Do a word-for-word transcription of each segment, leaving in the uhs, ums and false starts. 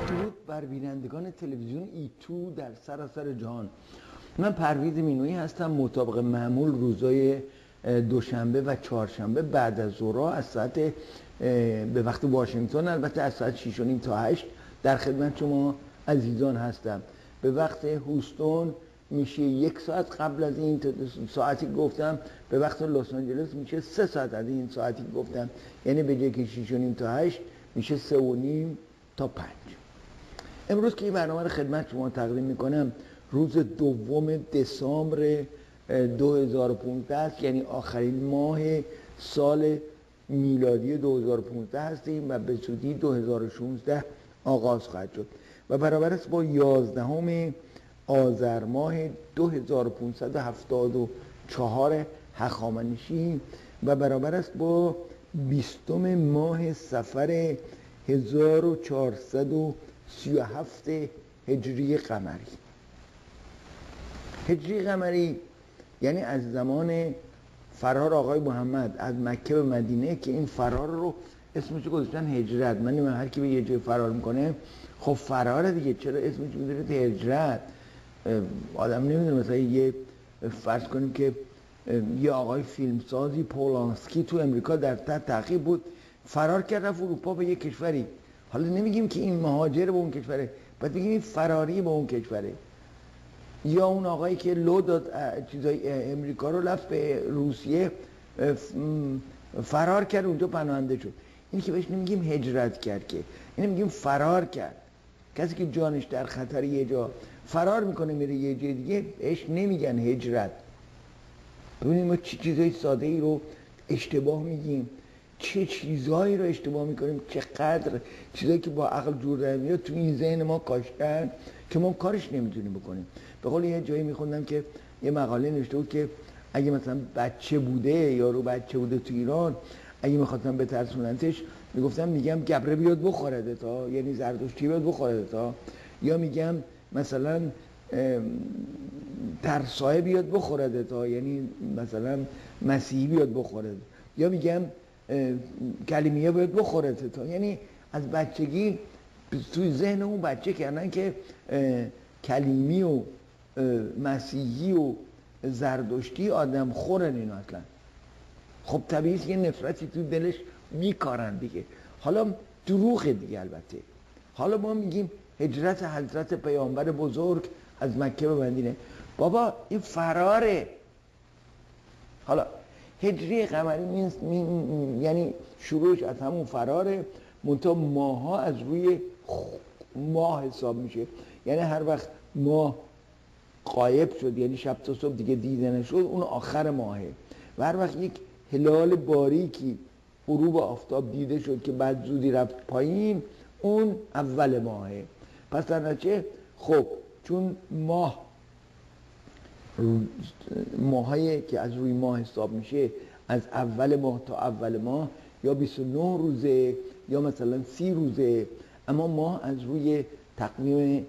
درود بر بینندگان تلویزیون ای تو در سراسر جهان. من پرویز مینویی هستم. مطابق معمول روزای دوشنبه و چهارشنبه بعد از ظهر از ساعت به وقت واشنگتن، البته از ساعت شش و نیم تا هشت در خدمت شما عزیزان هستم. به وقت هوستون میشه یک ساعت قبل از این ساعتی گفتم، به وقت لس آنجلس میشه سه ساعت از این ساعتی گفتم، یعنی به جای که شش و نیم تا هشت میشه سه و نیم تا پنج. امروز که این برنامه رو خدمت شما تقدیم میکنم روز دوم دسامبر دو هزار و پانزده است، یعنی آخرین ماه سال میلادی دو هزار و پانزده هستیم و به زودی دو هزار و شانزده آغاز خواهد شد و برابر است با یازدهم آذر ماه دو هزار و پانصد و هفتاد و چهار هخامنشی و برابر است با بیستم ماه صفر هزار و چهارصد و سی و هفت هجری قمری. هجری قمری یعنی از زمان فرار آقای محمد از مکه به مدینه، که این فرار رو اسمش گذاشتن هجرت. من هر کی به یه جای فرار میکنه خب فراره دیگه، چرا اسمش میذارید هجرت؟ آدم نمیدونه. مثلا یه فرض کنیم که یه آقای فیلمسازی پولانسکی تو امریکا در تحت تعقیب بود، فرار کرد رفت اروپا به یه کشوری. حالا نمیگیم که این مهاجر به اون کشوره، باید بگیم این فراری به اون کشوره. یا اون آقایی که لو داد چیزای امریکا رو رفت به روسیه، فرار کرد اونجا پناهنده شد. این که بهش نمیگیم هجرت کرد، که این میگیم فرار کرد. کسی که جانش در خطر یه جا فرار میکنه میره یه جای دیگه بهش نمیگن هجرت. ببینید ما چه چیزای ساده ای رو اشتباه میگیم، چه چیزهایی رو اشتباه میکنیم، چقدر چیزایی که با عقل جور در میاد تو این ذهن ما کاشتن که ما کارش نمیتونیم بکنیم. به قول یه جایی میخوندم که یه مقاله نوشته بود که اگه مثلا بچه بوده یا رو بچه بوده تو ایران، اگه میخواستم بترسوننش میگفتم میگم گبره بیاد بخورده تا، یعنی زردشتی بیاد بخورده تا، یا میگم مثلا ترسایه بیاد بخورده تا، یعنی مثلا مسیحی بیاد بخورده، یا میگم کلمیه بیاد بخورده تا. یعنی از بچگی توی ذهن اون بچه کردن که کلیمی و مسیحی و زردشتی آدم خورن اینا اصلا. خب طبیعیه یه نفرتی تو دلش میکارن دیگه. حالا دروغه دیگه البته. حالا ما میگیم هجرت حضرت پیامبر بزرگ از مکه به مدینه. بابا این فراره. حالا هجری قمری مین مین یعنی شروعش از همون فراره، منتها ماها از روی ماه حساب میشه. یعنی هر وقت ماه غایب شد، یعنی شب تا صبح دیگه دیده نشد، اون آخر ماهه. و هر وقت یک هلال باریکی غروب آفتاب دیده شد که بعد زودی رفت پایین، اون اول ماهه. پس در نتیجه خب چون ماه ماهایی که از روی ماه حساب میشه از اول ماه تا اول ماه یا بیست و نه روزه یا مثلا سی روزه، اما ماه از روی تقویم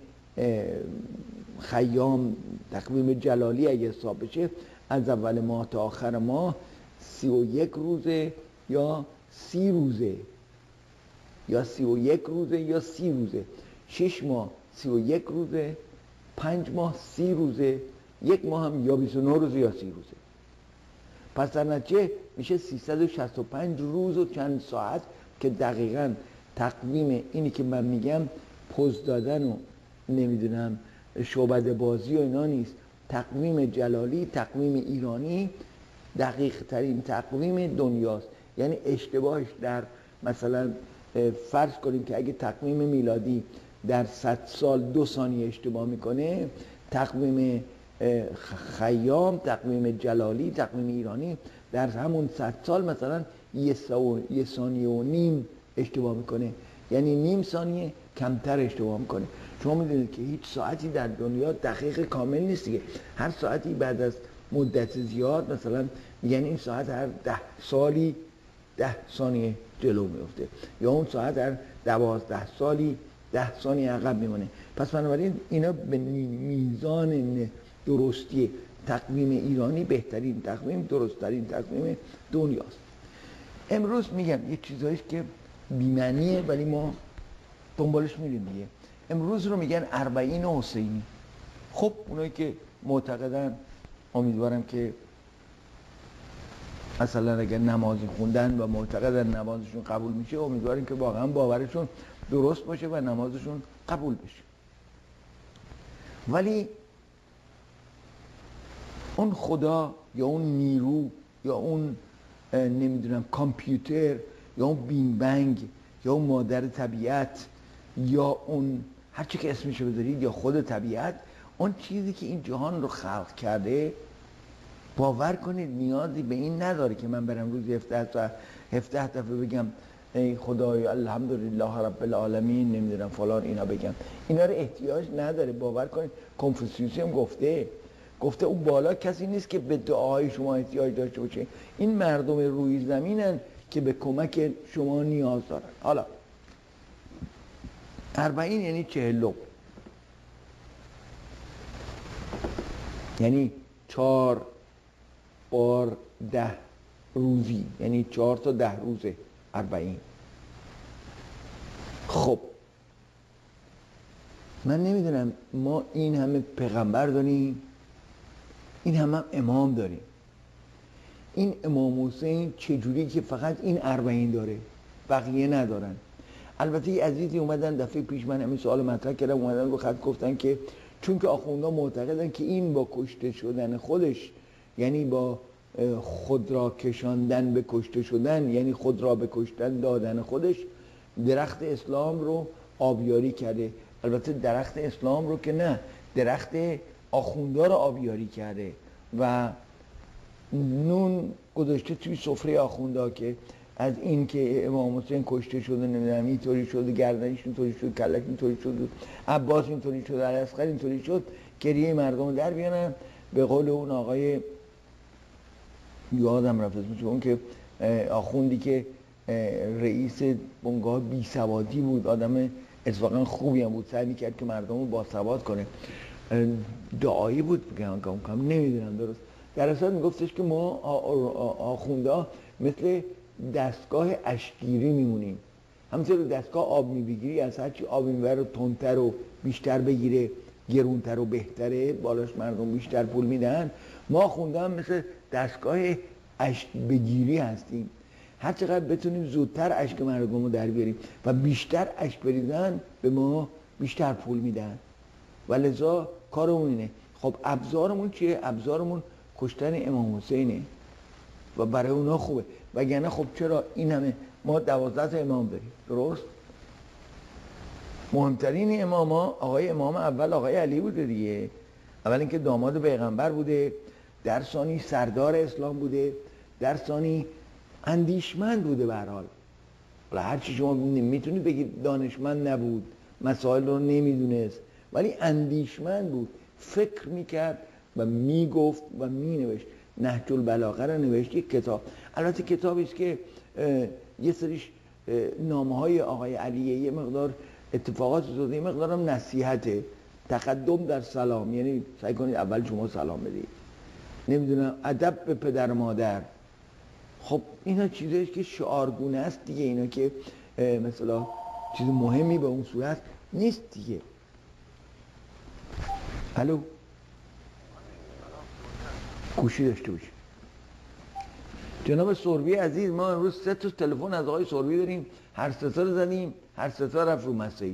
خیام، تقویم جلالی اگه حساب بشه، از اول ماه تا آخر ماه سی و یک روزه یا سی روزه یا سی و یک روزه یا سی روزه. شش ماه سی و یک روزه، پنج ماه سی روزه، یک ماه هم یا بیست و نه روزه یا سی روزه. پس در نتیجه میشه سیصد و شصت و پنج روز و چند ساعت که دقیقاً تقویم اینی که من میگم پوز دادن و نمیدونم شعبده بازی و اینا نیست. تقویم جلالی، تقویم ایرانی دقیق ترین تقویم دنیاست. یعنی اشتباهش در مثلا فرض کنیم که اگه تقویم میلادی در صد سال دو ثانیه اشتباه میکنه، تقویم خیام، تقویم جلالی، تقویم ایرانی در همون صد سال مثلا یه, یه ثانیه و نیم اشتباه میکنه، یعنی نیم ثانیه کمتر اشتباه میکنه. شما میدونید که هیچ ساعتی در دنیا دقیق کامل نیست دیگه. هر ساعتی بعد از مدت زیاد مثلا میگن این ساعت هر ده سالی ده ثانیه جلو میفته، یا اون ساعت هر دوازده سالی ده ثانیه عقب میمونه. پس بنابراین اینا به میزان درستی تقویم ایرانی بهترین تقویم، درستترین تقویم دنیاست. امروز میگم یه چیزاییست که بی‌معنیه ولی ما دنبالش میریم دیگه. امروز رو میگن اربعین حسینی. خب اونایی که معتقدن، امیدوارم که مثلا اگر نمازی خوندن و معتقدن نمازشون قبول میشه، امیدواریم که واقعا باورشون درست باشه و نمازشون قبول بشه. ولی اون خدا یا اون نیرو یا اون نمیدونم کامپیوتر یا اون بین بنگ یا اون مادر طبیعت یا اون هر چی که اسمشو بذارید یا خود طبیعت، اون چیزی که این جهان رو خلق کرده، باور کنید نیازی به این نداره که من برم روزی هفده دفعه بگم ای خدای الحمدلله رب العالمین نمیدونم فلان اینا بگم. اینا رو احتیاج نداره. باور کنید کنفوسیوس هم گفته گفته اون بالا کسی نیست که به دعای شما احتیاج داشته باشه، این مردم روی زمینن که به کمک شما نیاز دارن. حالا اربعین یعنی چهلم، یعنی چهار بار ده روزی، یعنی چهار تا ده روزه اربعین. خب من نمیدونم ما این همه پیغمبر داریم، این همه هم امام داریم، این امام حسین چجوری که فقط این اربعین داره بقیه ندارن؟ البته یه عزیزی اومدن دفعه پیش من همین سوال مطرح کردم، اومدن رو خط گفتن که چون که آخوندها معتقدن که این با کشته شدن خودش، یعنی با خود را کشاندن به کشته شدن، یعنی خود را به کشتن دادن خودش، درخت اسلام رو آبیاری کرده. البته درخت اسلام رو که نه، درخت آخوندها رو آبیاری کرده و نون گذاشته توی سفره آخوندها که از این که امام حسین کشته شده، نمیدونم اینطوری شده، گردنش اینطوری شد، کلک اینطوری شد، عباس اینطوری شد، علیاصغر اینطوری شد، گریه مردم در بیانن. به قول اون آقای یادم رفت اسمش، اون که آخوندی که رئیس بنگاه بی سوادی بود، آدم اتفاقا خوبی هم بود، سعی میکرد که مردم رو با سواد کنه، دعایی بود بگم کم نمیدونم درست، در اصل میگفتش که ما آخونده مثل دستگاه اشکگیری میمونیم، همونطور دستگاه آب میبگیری از هرچی آب میبره تندتر و بیشتر بگیره گرونتر و بهتره، بالاش مردم بیشتر پول میدن، ما آخونده هم مثل دستگاه اشک بگیری هستیم، هر چقدر بتونیم زودتر اشک مردم رو در بیاریم و بیشتر اشک بریزن به ما بیشتر پول میدن و لذا کارمون اینه. خب ابزارمون چیه؟ ابزارمون کشتن امام حسینه و برای اونا خوبه، وگرنه خب چرا این همه ما دوازده تا امام داریم، درست؟ مهمترین امام ها آقای امام اول آقای علی بوده دیگه، اول اینکه داماد پیغمبر بوده، در ثانی سردار اسلام بوده، در ثانی اندیشمند بوده. به هر حال حالا هرچی شما میتونید بگید دانشمند نبود، مسائل رو نمیدونست، ولی اندیشمند بود، فکر میکرد و میگفت و مینوشت. نهج البلاغه رو نوشت، یک کتاب، البته کتابی است که یه سریش نامه های آقای علیه، یه مقدار اتفاقات زده، یه مقدار هم نصیحته، تقدم در سلام، یعنی سعی کنید اول شما سلام بدید، نمیدونم ادب به پدر مادر. خب اینا چیزایی که شعارگونه است دیگه، اینا که مثلا چیز مهمی به اون صورت نیست دیگه. الو گوشی داشته باشید. جناب سربی عزیز، ما امروز سه تا تلفن از آقای سربی داریم، هر سه تا رو زدیم، هر سه تا رفت رو مسیج.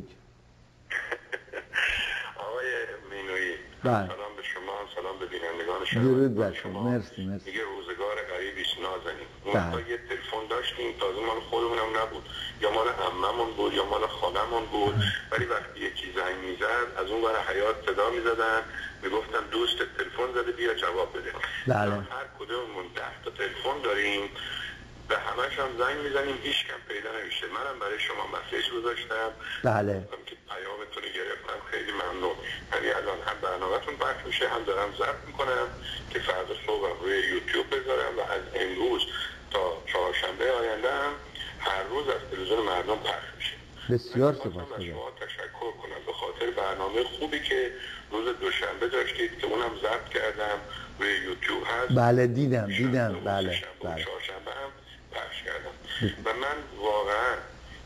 آقای مینویی، بله. سلام به شما، سلام به بینندگان شما. درود بر شما. مرسی مرسی. میگه روزگار غریبی است نازنین. بله. ما یه تلفن داشتیم، تازه مال خودمونم نبود، یا مال عممون بود یا مال خالمون بود، ولی وقتی یکی زنگ میزد از اون ور حیاط صدا میزدن، میگفتن دوست تلفن زده بیا جواب بده. بله. هر کدوممون ده تا تلفن داریم، به همش هم زنگ میزنیم، هیچ کم پیدا نمیشه. منم برای شما مسیج گذاشتم، بله، که پیامتون رو گرفتم، خیلی ممنون. یعنی الان هم برنامه‌تون پخش میشه، هم دارم ضبط میکنم که فردا صبح روی یوتیوب بذارم و از امروز تا چهارشنبه آینده هم هر روز از تلویزیون مردم پخش میشه. بسیار سپاسگزارم. سپاسگزارم. شما تشکر کنم به خاطر برنامه خوبی که روز دوشنبه داشتید که اونم ضبط کردم روی یوتیوب هست. بله دیدم دیدم. بله بله. بله. چهارشنبه هم پخش کردم و من واقعا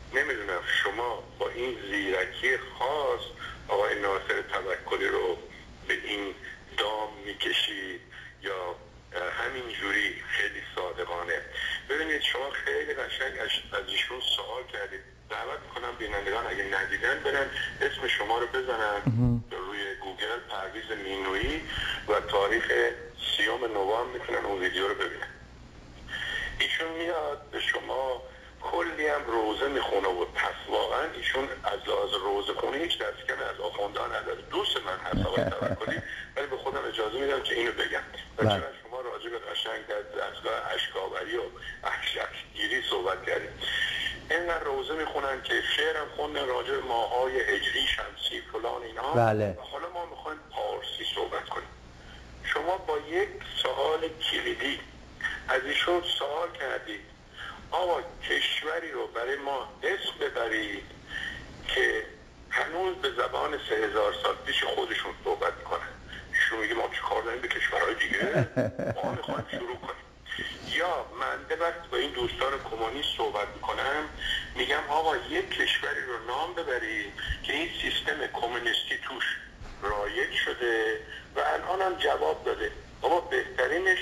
نمیدونم شما با این زیرکی خاص آقای ناصر توکلی رو به این دام میکشید یا همینجوری خیلی صادقانه؟ ببینید شما خیلی قشنگ از ایشون سوال کردید. دعوت میکنم بینندگان اگه ندیدن برن اسم شما رو بزنن روی گوگل، پرویز مینویی، و تاریخ سیوم نوامبر میتونن اون ویدیو رو ببینن. ایشون میاد به شما کلی هم روزه میخونه و پس واقعا ایشون از لحاظ روزه خونه هیچ دست کنه از آخونده نداره. دوست من هست آقای توکلی، ولی به خودم اجازه میدم که اینو بگم. و چرا شما راجع به قشنگ در دستگاه اشکاوری و اشکگیری صحبت کردید. اینقدر روزه میخونن که شعرم خوندن راجع به ماهای هجری شمسی فلان اینا. بله. و حالا ما میخوایم پارسی صحبت کنیم. شما با یک سوال کلیدی از ایشون سوال کردید آقا کشوری رو برای ما اسم ببرید که هنوز به زبان سه هزار سال پیش خودشون صحبت میکنن. ایشون میگه ما چه کار داریم به کشورهای دیگه، ما میخوایم شروع کنیم. یا من وقت با این دوستان کمونیست صحبت میکنم میگم آقا یک کشوری رو نام ببرید که این سیستم کمونیستی توش رایج شده و الان هم جواب داده. بابا بهترینش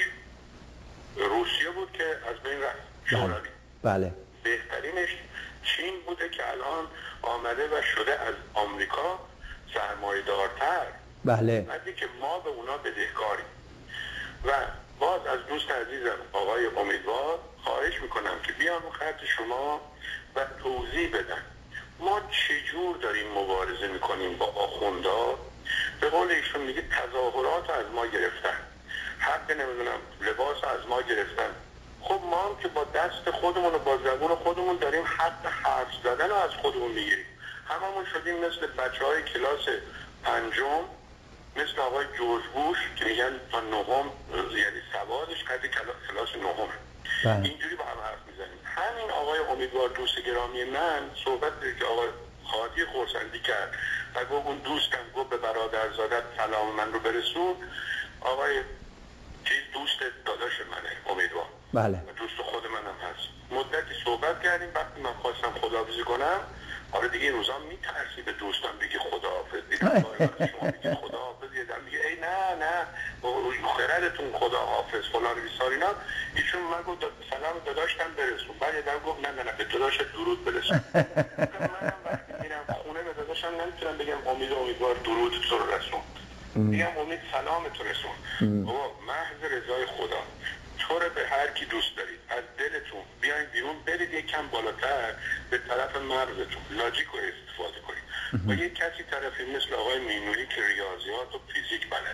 روسیه بود که از بین رفت، شوروی. بله. بهترینش چین بوده که الان آمده و شده از آمریکا سرمایه دارتر. بله. وقتی که ما به اونا بدهکاریم. و باز از دوست عزیزم آقای امیدوار خواهش میکنم که بیان رو خط شما و توضیح بدن ما چجور داریم مبارزه میکنیم با آخوندا. به قول ایشون میگه تظاهرات از ما گرفتن، حق نمیدونم لباس از ما گرفتن. خب ما هم که با دست خودمون و با زبون خودمون داریم حق حرف زدن رو از خودمون میگیریم. هممون شدیم مثل بچه های کلاس پنجم، مثل آقای جورج بوش که میگن تا نهم، یعنی سوادش قدر کلاس نهم. اینجوری با هم حرف میزنیم. همین آقای امیدوار دوست گرامی من صحبت که آقای خادی خورسندی کرد و گفت اون دوستم گفت به برادرزادت سلام من رو برسون. آقای چیز دوست داداش منه امیدوار. بله. دوست خود منم هست. مدتی صحبت کردیم. وقتی من خواستم خداحافظی کنم، آره دیگه این روزا میترسی به دوستان بگی خداحافظ. دیدم شما میگید خداحافظ، یه دم میگه ای نه نه با خردتون خداحافظ فلان بیسار اینا. ایشون من گفت سلام داداشتم برسون. بعد یه دم گفت نه نه نه به داداشت درود برسون. منم وقتی میرم خونه به داداشم نمیتونم بگم امید امیدوار درود تو رو رسون. میگم امید سلام تو رسون. بابا محض رضای خدا تو رو به هر کی دوست دارید از دلتون بیاین بیرون، برید یک کم بالاتر به طرف مغزتون لاجیک رو استفاده کنید. و یک کسی طرفی مثل آقای مینویی که ریاضیات و فیزیک بلد،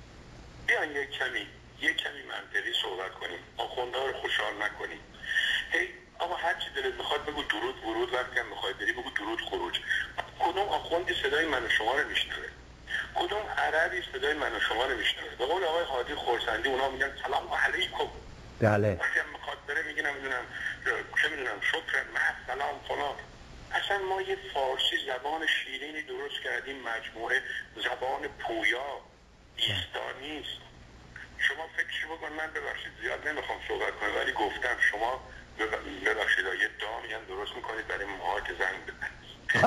بیاین یک کمی یک کمی منطقی صحبت کنیم، آخونده رو خوشحال نکنیم. هی آقا هر چی دلت میخواد بگو درود ورود، وقتی هم میخوای بری بگو درود خروج. کدوم آخوندی صدای من و شما رو میشنوه؟ کدوم عربی صدای من و شما رو میشنوه؟ به قول آقای هادی خورسندی اونا میگن سلام علیکم. بله. وقتی هم میخواد بره میگه نمیدونم چه میدونم شکر مع سلام فلان. اصلا ما یه فارسی زبان شیرینی درست کردیم، مجموعه زبان پویا ایستانی است. شما فکرش بکن. من ببخشید زیاد نمیخوام صحبت کنم ولی گفتم شما ببخشید یه دامی هم درست میکنید برای ماها که زنگ بزنید.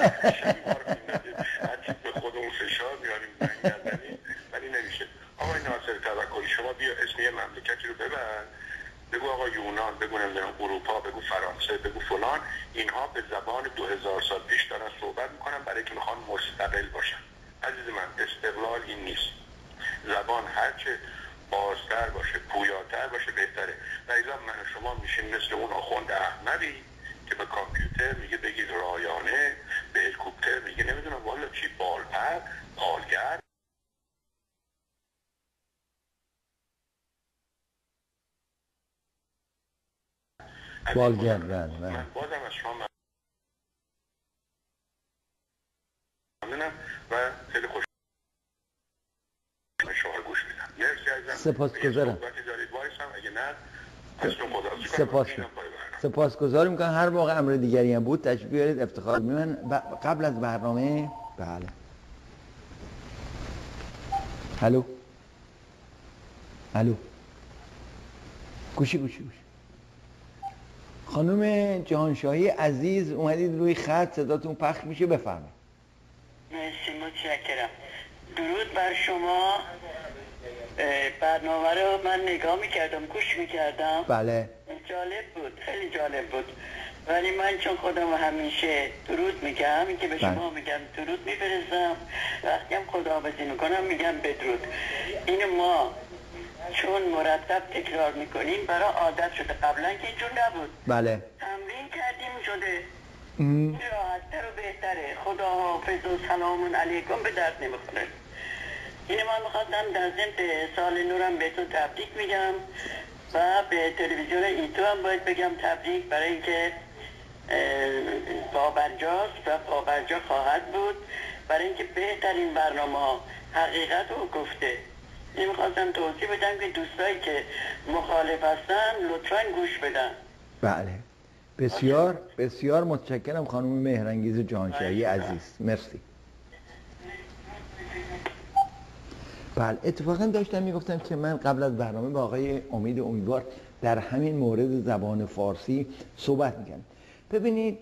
هرچی به خودمون فشار میاریم زنگ نزنید ولی نمیشه. آقای ناصر توکلی شما بیا اسم یه مملکتی رو ببر، بگو آقا یونان، بگو نمیدونم اروپا، بگو فرانسه، بگو فلان. اینها به زبان دو هزار سال پیش دارن صحبت میکنن برای که میخوان مستقل باشن. عزیز من استقلال این نیست. زبان هرچه بازتر باشه پویاتر باشه بهتره. و الا من و شما میشیم مثل اون آخوند احمدی که به کامپیوتر میگه بگید رایانه، به هلیکوپتر میگه نمیدونم والا چی بالپر بالگرد. بالگرد. من بازم از شما ممنونم و خیلی خوش شما گوش میدم. مرسی عزیزم. سپاسگزارم. اگه نه سپاس سپاسگزارم که هر موقع امر دیگری هم بود تشریف بیارید افتخار می‌کنم. قبل از برنامه بله. الو الو گوشی گوشی گوشی خانم جهانشاهی عزیز اومدید روی خط، صداتون پخش میشه، بفرمایید. مرسی، متشکرم. درود بر شما. برنامه رو من نگاه میکردم، گوش میکردم. بله. جالب بود، خیلی جالب بود. ولی من چون خودم همیشه درود میگم، این که به شما میگم درود میفرستم، وقتی هم خداحافظی میکنم میگم بدرود. این ما چون مرتب تکرار میکنیم برای عادت شده، قبلا که اینجور نبود. بله. تمرین کردیم شده. این راحت‌تر و بهتره. خداحافظ و سلام علیکم به درد نمیخوره. این من میخواستم در ضمن سال نورم بهتون تبریک میگم و به تلویزیون ایتو هم باید بگم تبریک، برای اینکه پابرجاست و پابرجا خواهد بود، برای اینکه بهترین برنامه ها حقیقت رو گفته. این میخواستم توضیح بدم که دوستایی که مخالف هستن لطفا گوش بدن. بله، بسیار بسیار متشکرم خانم مهرانگیز جهانشاهی عزیز، مرسی. بله، اتفاقا داشتم میگفتم که من قبل از برنامه با آقای امید امیدوار در همین مورد زبان فارسی صحبت میکنم. ببینید،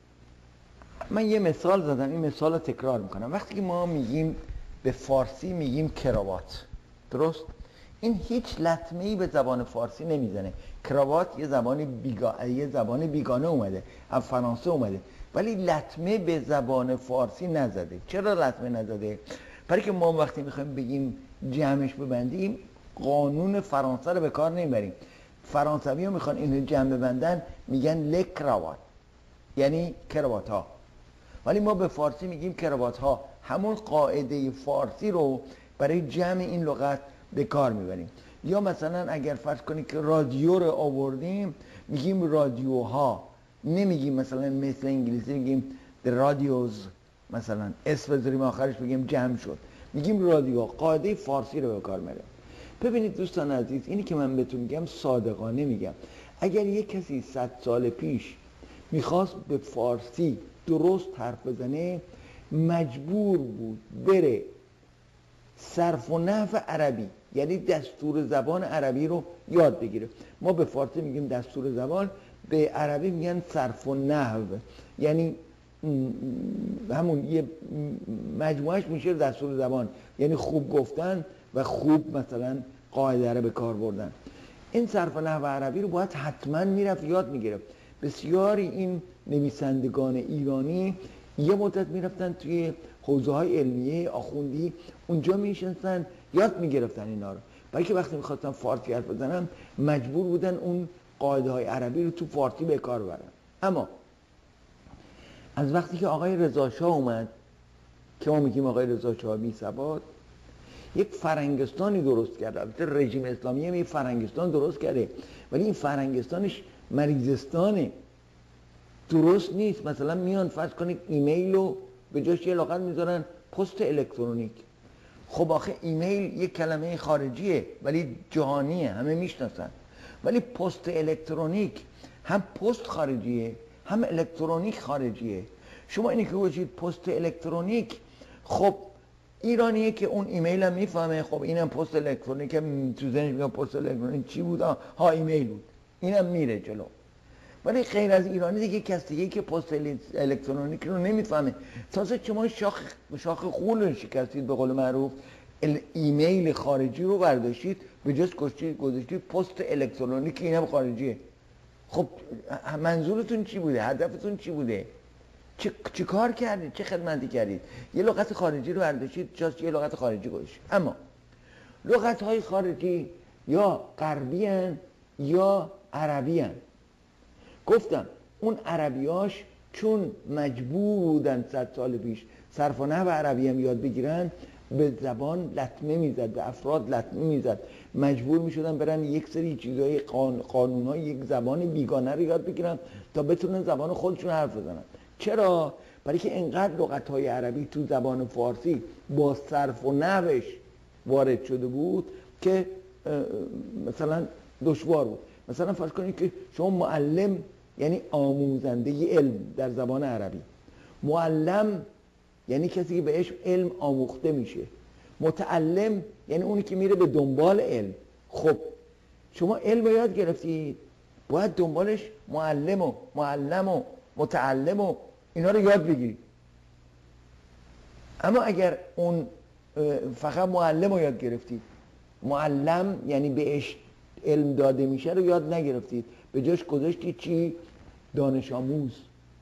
من یه مثال زدم، این مثال رو تکرار میکنم. وقتی که ما میگیم به فارسی میگیم کراوات، درست؟ این هیچ لطمه‌ای به زبان فارسی نمیزنه. کراوات یه زبان بیگا... یه زبان بیگانه اومده، از فرانسه اومده، ولی لطمه به زبان فارسی نزده. چرا لطمه نزده؟ برای که ما وقتی میخوایم بگیم جمعش ببندیم، قانون فرانسه رو به کار نمیبریم. فرانسوی ها میخوان اینو جمع ببندن، میگن لک کراوات، یعنی کراوات ها. ولی ما به فارسی میگیم کراوات ها، همون قاعده فارسی رو برای جمع این لغت به کار میبریم. یا مثلا اگر فرض کنید که رادیو رو آوردیم، میگیم رادیوها، نمیگیم مثلا مثل انگلیسی میگیم the radios، مثلا اسم بذاریم آخرش بگیم جمع شد، میگیم رادیو. قاعده فارسی رو به کار میبریم. ببینید دوستان عزیز، اینی که من بهتون میگم صادقانه میگم. اگر یک کسی صد سال پیش میخواست به فارسی درست حرف بزنه، مجبور بود بره صرف و نحو عربی، یعنی دستور زبان عربی رو یاد بگیره. ما به فارسی میگیم دستور زبان، به عربی میگن صرف و نحو، یعنی همون یه مجموعش میشه دستور زبان، یعنی خوب گفتن و خوب مثلا قاعده رو به کار بردن. این صرف و نحو عربی رو باید حتما میرفت یاد میگرفت. بسیاری این نویسندگان ایرانی یه مدت میرفتن توی حوزه های علمیه آخوندی، اونجا میشنستن یاد میگرفتن اینا رو، برای که وقتی میخواستن فارسی حرف بزنن مجبور بودن اون قاعده های عربی رو تو فارسی به کار ببرن. اما از وقتی که آقای رضا شاه اومد، که ما میگیم آقای رضا شاه بی ثبات، یک فرنگستانی درست کرده. البته رژیم اسلامی هم یک فرنگستان درست کرده، ولی این فرنگستانش مریضستانه، درست نیست. مثلا میان فرض کنید ایمیل رو به جاش یه لغت میذارن پست الکترونیک. خب آخه ایمیل یک کلمه خارجیه ولی جهانیه، همه میشناسن. ولی پست الکترونیک هم پست خارجیه هم الکترونیک خارجیه. شما اینی که گوشید پست الکترونیک، خب ایرانیه که اون ایمیل هم میفهمه، خب اینم پست الکترونیک، تو ذهنش میگه پست الکترونیک چی بود؟ ها ایمیل بود، اینم میره جلو. ولی غیر از ایرانی دیگه کسی دیگه که پست الکترونیک رو نمیفهمه. تازه شما شاخ شاخ خول رو شکستید، به قول معروف ایمیل خارجی رو برداشتید به جاش گذاشتید پست الکترونیک، اینم خارجیه. خب منظورتون چی بوده؟ هدفتون چی بوده؟ چه چه کار کردید؟ چه خدمتی کردید؟ یه لغت خارجی رو برداشتید جاش یه لغت خارجی گذاشتید. اما لغت های خارجی یا غربی ان یا عربی ان. گفتم اون عربیاش چون مجبور بودن صد سال پیش صرف و نحو عربی هم یاد بگیرن، به زبان لطمه میزد، به افراد لطمه میزد، مجبور میشدن برن یک سری چیزای قان... قانونهای یک زبان بیگانه رو یاد بگیرن تا بتونن زبان خودشون حرف بزنن. چرا؟ برای که اینقدر لغت‌های عربی تو زبان فارسی با صرف و نحوش وارد شده بود که مثلا دشوار بود. مثلا فرض کنید که شما معلم یعنی آموزنده علم در زبان عربی، معلم یعنی کسی که بهش علم آموخته میشه، متعلم یعنی اونی که میره به دنبال علم. خب شما علم رو یاد گرفتید، باید دنبالش معلم و معلم و متعلم و اینا رو یاد بگیری. اما اگر اون فقط معلم رو یاد گرفتید، معلم یعنی بهش علم داده میشه رو یاد نگرفتید، به جاش گذاشتید چی؟ دانش آموز.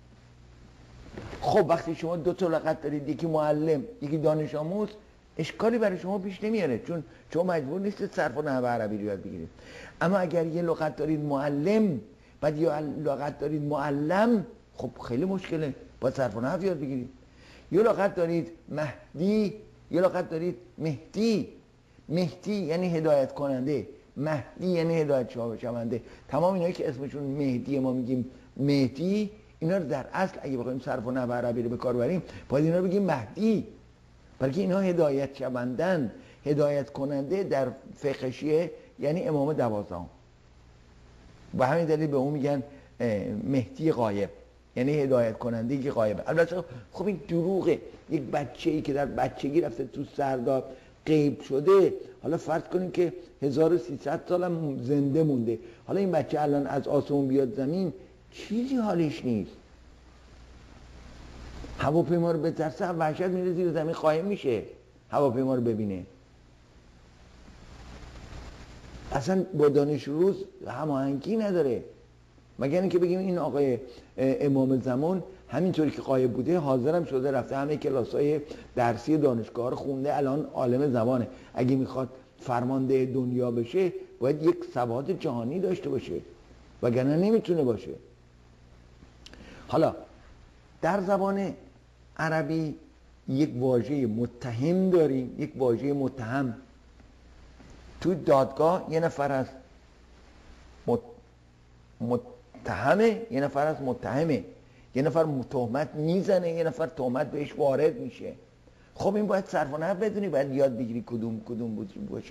خب وقتی شما دو تا لغت دارید، یکی معلم یکی دانش آموز، اشکالی برای شما پیش نمیاره، چون شما مجبور نیستید صرف و نحو عربی رو یاد بگیرید. اما اگر یه لغت دارید معلم، بعد یه لغت دارید معلم، خب خیلی مشکله، باید صرف و نحو یاد بگیرید. یه لغت دارید مهدی، یه لغت دارید مهدی. مهدی یعنی هدایت کننده، مهدی یعنی هدایت شونده. تمام اینایی که اسمشون مهدی ما میگیم مهدی، اینا رو در اصل اگه بخوایم صرف و نحو عربی رو به کار ببریم باید اینا رو بگیم مهدی، بلکه اینها هدایت شوندن، هدایت کننده در فقه شیعه یعنی امام دوازدهم. به همین دلیل به اون میگن مهدی غایب، یعنی هدایت کننده که غایبه. البته خب این دروغه. یک بچه‌ای که در بچگی رفته تو سرداب غیب شده، حالا فرض کنیم که هزار و سیصد سال هم زنده مونده، حالا این بچه الان از آسمون بیاد زمین چیزی حالش نیست. هواپیما رو بترسه وحشت میره زیر زمین قایم میشه هواپیما رو ببینه. اصلا با دانش روز هماهنگی نداره. مگر اینکه بگیم این آقای امام زمان همینطوری که غایب بوده حاضرم شده رفته همه کلاسای درسی دانشگاه رو خونده، الان عالم زبانه. اگه میخواد فرمانده دنیا بشه باید یک سواد جهانی داشته باشه، وگرنه نمیتونه باشه. حالا در زبان عربی یک واژه متهم داریم، یک واژه متهم. توی دادگاه یه نفر از مت... متهمه، یه نفر از متهمه، یه نفر تهمت میزنه، یه نفر تهمت بهش وارد میشه. خب این باید صرف و نحو بدونی، باید یاد بگیری کدوم کدوم باشه.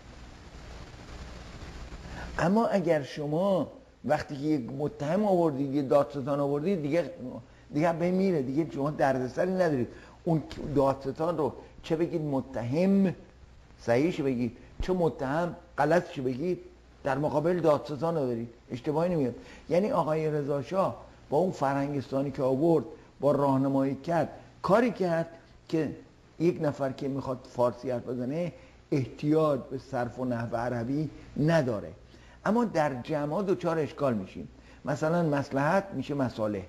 اما اگر شما وقتی که یک متهم آوردید، یه دادستان آوردید، دیگه دیگه به میره، دیگه شما دردسری ندارید. اون دادستان رو چه بگید متهم صحیحش بگید، چه متهم غلطش بگید، در مقابل دادستان رو دارید، اشتباهی نمیاد. یعنی آقای رضا شاه با اون فرهنگستانی که آورد، با راهنمایی کرد، کاری کرد که یک نفر که میخواد فارسی حرف بزنه احتیاج به صرف و نحو عربی نداره. اما در جمع دوچار اشکال میشیم. مثلا مصلحت میشه مصالح،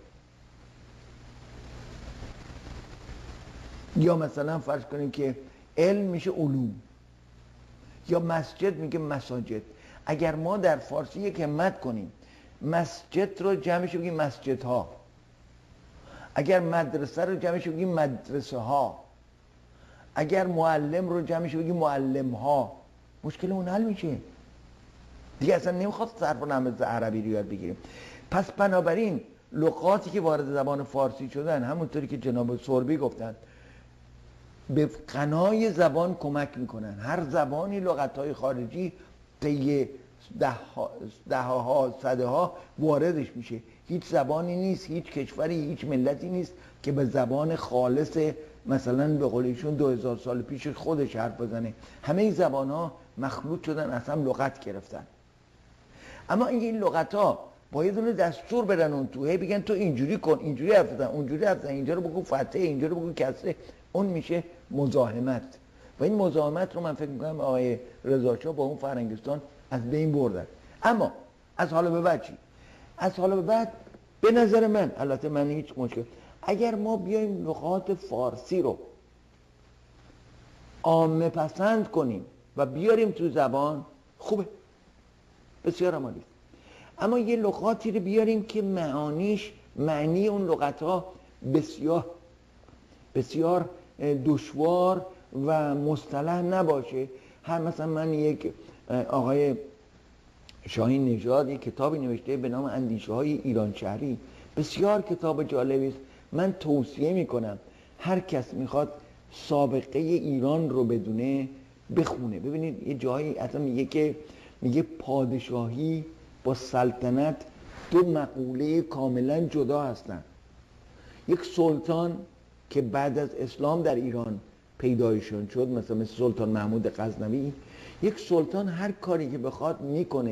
یا مثلا فرض کنیم که علم میشه علوم، یا مسجد میگه مساجد. اگر ما در فارسی یک همت کنیم مسجد رو جمعش بگیم مسجدها، اگر مدرسه رو جمعش بگیم مدرسه ها، اگر معلم رو جمعش بگیم معلم ها، مشکل اون حل میشه. دیگه اصلا نمیخواد صرف و نحو عربی رو یاد بگیریم. پس بنابراین لغاتی که وارد زبان فارسی شدن، همونطوری که جناب سوربی گفتن، به غنای زبان کمک میکنن. هر زبانی لغت‌های خارجی طی ده ها, ده ها صده ها واردش میشه. هیچ زبانی نیست، هیچ کشوری، هیچ ملتی نیست که به زبان خالص مثلا به قول ایشون دو هزار سال پیش خودش حرف بزنه. همه زبان ها مخلوط شدن، اصلا لغت گرفتن. اما این لغت ها با یه دونه دستور بدن اون تو، هی بگن تو اینجوری کن، اینجوری حرف بزن، اونجوری حرف بزن، اینجا رو بگو فتحه، اینجا رو بگو کسره، اون میشه مزاحمت. و این مزاحمت رو من فکر میکنم آقای رضا شاه با اون فرهنگستان از بین بردن. اما از حالا به بعد چی؟ از حالا به بعد به نظر من، البته من هیچ مشکل، اگر ما بیایم لغات فارسی رو عامه پسند کنیم و بیاریم تو زبان، خوبه، بسیار عالی. اما یه لغاتی رو بیاریم که معانیش، معنی اون لغت ها بسیار بسیار دشوار و مصطلح نباشه. هم مثلا من یک آقای شاهین نژاد یک کتابی نوشته به نام اندیشه های ایران شهری، بسیار کتاب جالبی است. من توصیه میکنم هر کس میخواد سابقه ایران رو بدونه بخونه. ببینید یه جایی اصلا میگه که میگه پادشاهی با سلطنت دو مقوله کاملا جدا هستند. یک سلطان که بعد از اسلام در ایران پیدایشون شد، مثلا مثل سلطان محمود غزنوی، یک سلطان هر کاری که بخواد میکنه،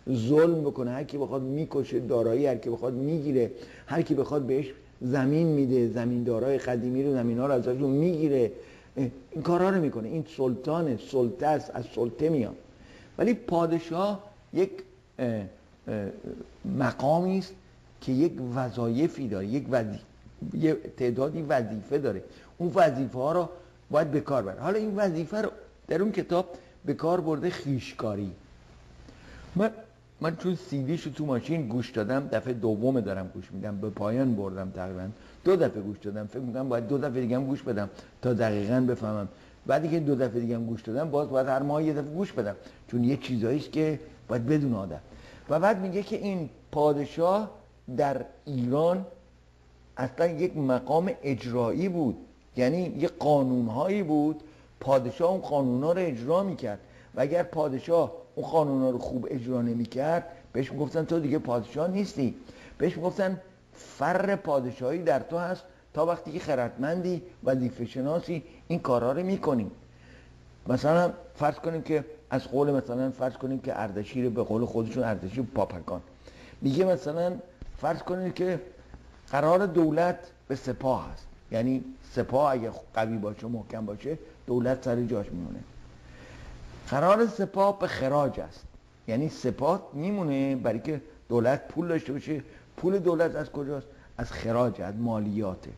ظلم بکنه، هر کی بخواد میکشه دارایی، هر کی بخواد میگیره، هر کی بخواد بهش زمین میده، زمیندارای قدیمی رو زمین ها رو ازشون میگیره، این کارا رو میکنه. این سلطان، سلطه است، از سلطه میاد. ولی پادشاه یک اه اه مقامی است که یک وظایفی داره، یک وظیفه، یه تعدادی وظیفه داره، اون وظیفه ها رو باید به کار بره. حالا این وظیفه رو در اون کتاب به کار برده خویشکاری. من من چون سیدیشو تو ماشین گوش دادم، دفعه دوم دارم گوش میدم، به پایان بردم، تقریبا دو دفعه گوش دادم، فکر میکنم باید دو دفعه دیگه هم گوش بدم تا دقیقاً بفهمم. بعدی که دو دفعه دیگه هم گوش دادم، باز باید هر ماه یه دفعه گوش بدم، چون یه چیزایی است که باید بدون آدم. و بعد میگه که این پادشاه در ایران اصلا یک مقام اجرایی بود، یعنی یه قانونهایی بود، پادشاه اون قانونها رو اجرا میکرد و اگر پادشاه اون قانونها رو خوب اجرا نمیکرد بهش میگفتن تو دیگه پادشاه نیستی، بهش میگفتن فر پادشاهی در تو هست تا وقتی که خردمندی، وظیفه شناسی، این کارا رو میکنیم. مثلا فرض کنیم که از قول مثلا فرض کنیم که اردشیر، به قول خودشون اردشیر پاپکان، میگه مثلا فرض کنیم که قرار دولت به سپاه هست، یعنی سپاه اگه قوی باشه، محکم باشه، دولت سر جاش میمونه. قرار سپاه به خراج است، یعنی سپاه میمونه برای که دولت پول داشته باشه. پول دولت از کجاست؟ از خراج، از مالیاته.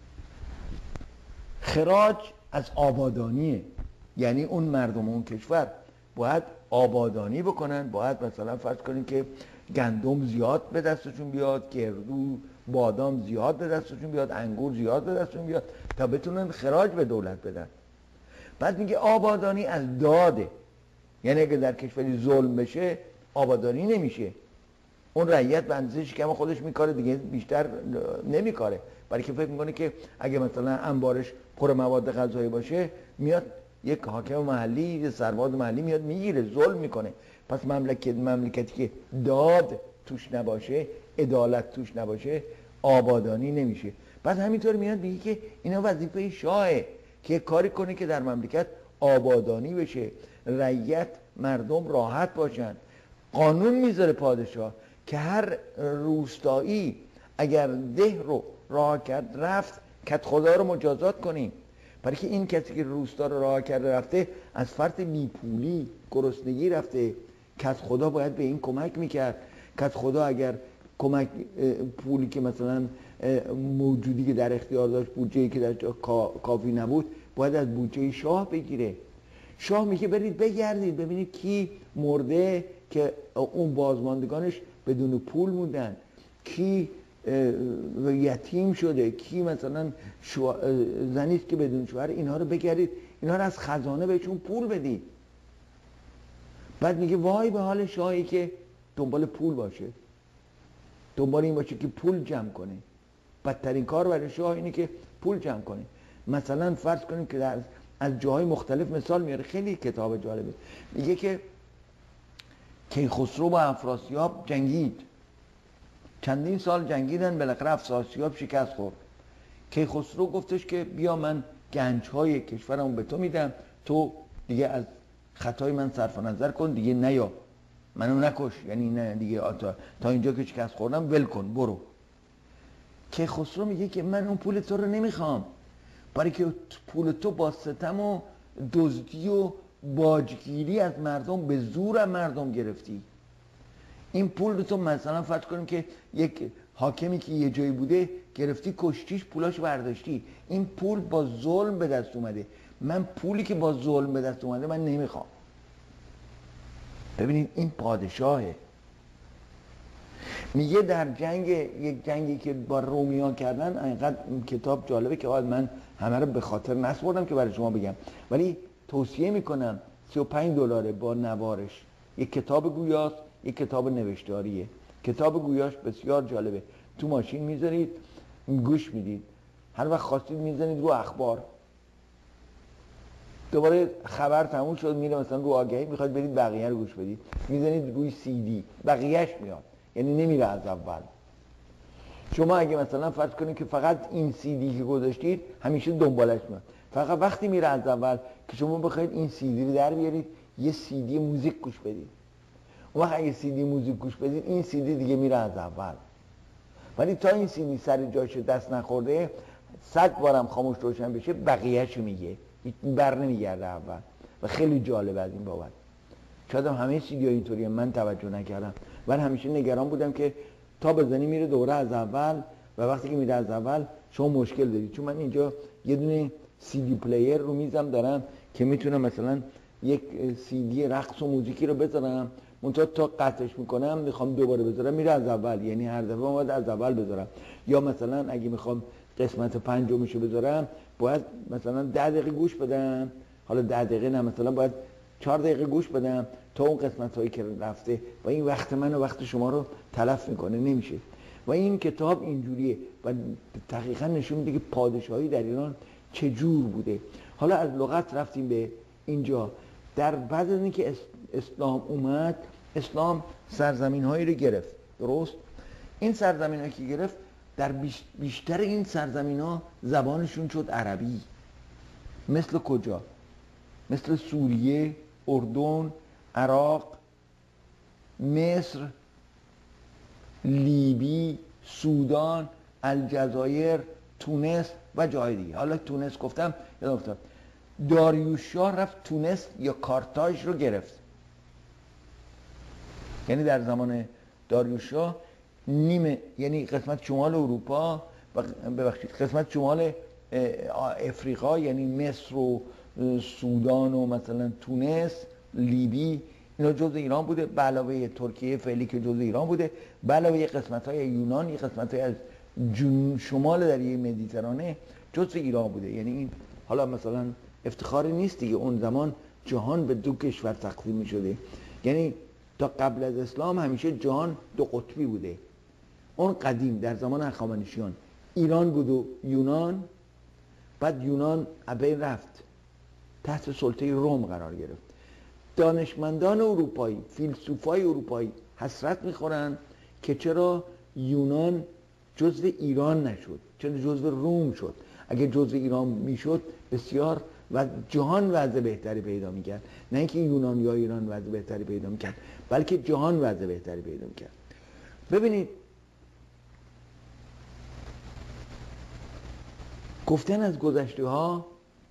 خراج از آبادانیه، یعنی اون مردم اون کشور باید آبادانی بکنن، باید مثلا فرض کنیم که گندم زیاد به دستشون بیاد، گردو، بادام زیاد به دستشون بیاد، انگور زیاد به دستشون بیاد تا بتونن خراج به دولت بدن. بعد میگه آبادانی از داده، یعنی اگه در کشوری ظلم بشه آبادانی نمیشه، اون رعیت به اندازه شکم خودش میکاره دیگه، بیشتر نمیکاره، برای که فکر میکنه که اگه مثلا انبارش پر مواد غذایی باشه میاد یک حاکم محلی، یک سرباز محلی میاد میگیره، ظلم میکنه. پس مملکت مملکتی که داد توش نباشه، عدالت توش نباشه، آبادانی نمیشه. پس همینطور میاد میگه که اینا وظیفه شاهه که کاری کنه که در مملکت آبادانی بشه، رعیت، مردم راحت باشن. قانون میذاره پادشاه که هر روستایی اگر ده رو راه کرد رفت، کت خدا رو مجازات کنیم، برای که این کسی که روستا رو راه کرده رفته از فرط بیپولی، گرسنگی رفته، کت خدا باید به این کمک میکرد. کت خدا اگر کمک پولی که مثلا موجودی که در اختیار داشت، بودجه‌ای که در کافی نبود، باید از بودجه شاه بگیره. شاه میگه برید بگردید ببینید کی مرده که اون بازماندگانش بدون پول موندن، کی یتیم شده، کی مثلا زنیست که بدون شوهر، اینها رو بگردید، اینها رو از خزانه بهشون پول بدید. بعد میگه وای به حال شاهی که دنبال پول باشه، دنبال این باشه که پول جمع کنه. بدترین کار برای شاه اینه که پول جمع کنه. مثلا فرض کنیم که در از جاهای مختلف مثال میاره، خیلی کتاب جالبه. میگه که کیخسرو با افراسیاب جنگید، چندین سال جنگیدن، بالاخره افراسیاب شکست خورد. کیخسرو گفتش که بیا من گنج‌های کشورمو به تو میدم، تو دیگه از خطای من صرف نظر کن، دیگه نیا، منو نکش، یعنی نه دیگه تا, تا اینجا که شکست خوردم ول کن، برو. کیخسرو میگه که من اون پول تو رو نمیخوام، برای که پول تو با ستم و دزدی و باجگیری از مردم به زور از مردم گرفتی. این پول رو تو مثلا فرض کنیم که یک حاکمی که یه جایی بوده گرفتی، کشتیش، پولاش برداشتی، این پول با ظلم به دست اومده، من پولی که با ظلم به دست اومده من نمیخوام. ببینید این پادشاهه. میگه در جنگ، یک جنگی که با رومیان کردن، اینقدر کتاب جالبه که من همه رو به خاطر نسپردم که برای شما بگم، ولی توصیه میکنم. سی و پنج دلاره با نوارش، یک کتاب گویاست، یک کتاب نوشتاریه. کتاب گویاش بسیار جالبه، تو ماشین میذارید گوش میدید، هر وقت خواستید میزنید رو اخبار، دوباره خبر تموم شد میره مثلا رو آگهی، میخواید برید بقیه رو گوش بدید، میزنید روی سی دی، بقیهش میاد، یعنی نمیره از اول. شما اگه مثلا فرض کنید که فقط این سی دی که گذاشتید همیشه دنبالش میاد، فقط وقتی میره از اول که شما بخواید این سی دی رو در بیارید یه سی دی موزیک گوش بدید، وقت اگه سیدی موزیک گوش بدید این سیدی دیگه میره از اول، ولی تا این سیدی سر جاشو دست نخورده صد بارم خاموش روشن بشه بقیه‌شو میگه، بر نمیگرده اول و خیلی جالب از این بابت. شاید همه سیدی ها اینطوریه، من توجه نکردم. من همیشه نگران بودم که تا بزنی میره دوره از اول و وقتی که میره از اول شما مشکل دارید، چون من اینجا یه دونه سیدی پلیر رو میزم دارم که میتونم مثلا یک سیدی رقص و موزیکی رو بذارم، منتها تا قطعش میکنم میخوام دوباره بذارم میره از اول، یعنی هر دفعه باید از اول بذارم. یا مثلا اگه میخوام قسمت پنجمشو بذارم باید مثلا ده دقیقه گوش بدم، حالا ده دقیقه نه، مثلا باید چهار دقیقه گوش بدم تا اون قسمت هایی که رفته و این وقت من و وقت شما رو تلف میکنه، نمیشه. و این کتاب اینجوریه و دقیقا نشون میده که پادشاهی در ایران چجور بوده. حالا از لغت رفتیم به اینجا. در بعد از اینکه اسلام اومد، اسلام سرزمین هایی رو گرفت، درست؟ این سرزمین هایی که گرفت در بیشتر این سرزمین ها زبانشون شد عربی. مثل کجا؟ مثل سوریه، اردن، عراق، مصر، لیبی، سودان، الجزایر، تونس و جای دیگه. حالا تونس گفتم یادم افتاد، داریوش شاه رفت تونس یا کارتاژ رو گرفت. یعنی در زمان داریوش شاه نیمه، یعنی قسمت شمال اروپا و ببخشید قسمت شمال افریقا، یعنی مصر و سودان و مثلا تونس، لیبی، اینا جزء ایران بوده، به علاوه ترکیه فعلی که جزء ایران بوده، به علاوه قسمت‌های یونان، یه قسمت‌های از جنوب شمال دریای مدیترانه جزء ایران بوده. یعنی این حالا مثلا افتخاری نیست دیگه، اون زمان جهان به دو کشور تقسیم می‌شده. یعنی تا قبل از اسلام همیشه جهان دو قطبی بوده. اون قدیم در زمان هخامنشیان ایران بود و یونان، بعد یونان ابی رفت تحت سلطه روم قرار گرفت. دانشمندان اروپایی، فیلسوفای اروپایی حسرت میخورن که چرا یونان جزو ایران نشد، چرا جزو روم شد. اگه جزو ایران میشد بسیار و جهان وضع بهتری پیدا میکرد، نه اینکه یونان یا ایران وضع بهتری پیدا میکرد، بلکه جهان وضع بهتری پیدا میکرد. ببینید گفتن از گذشته ها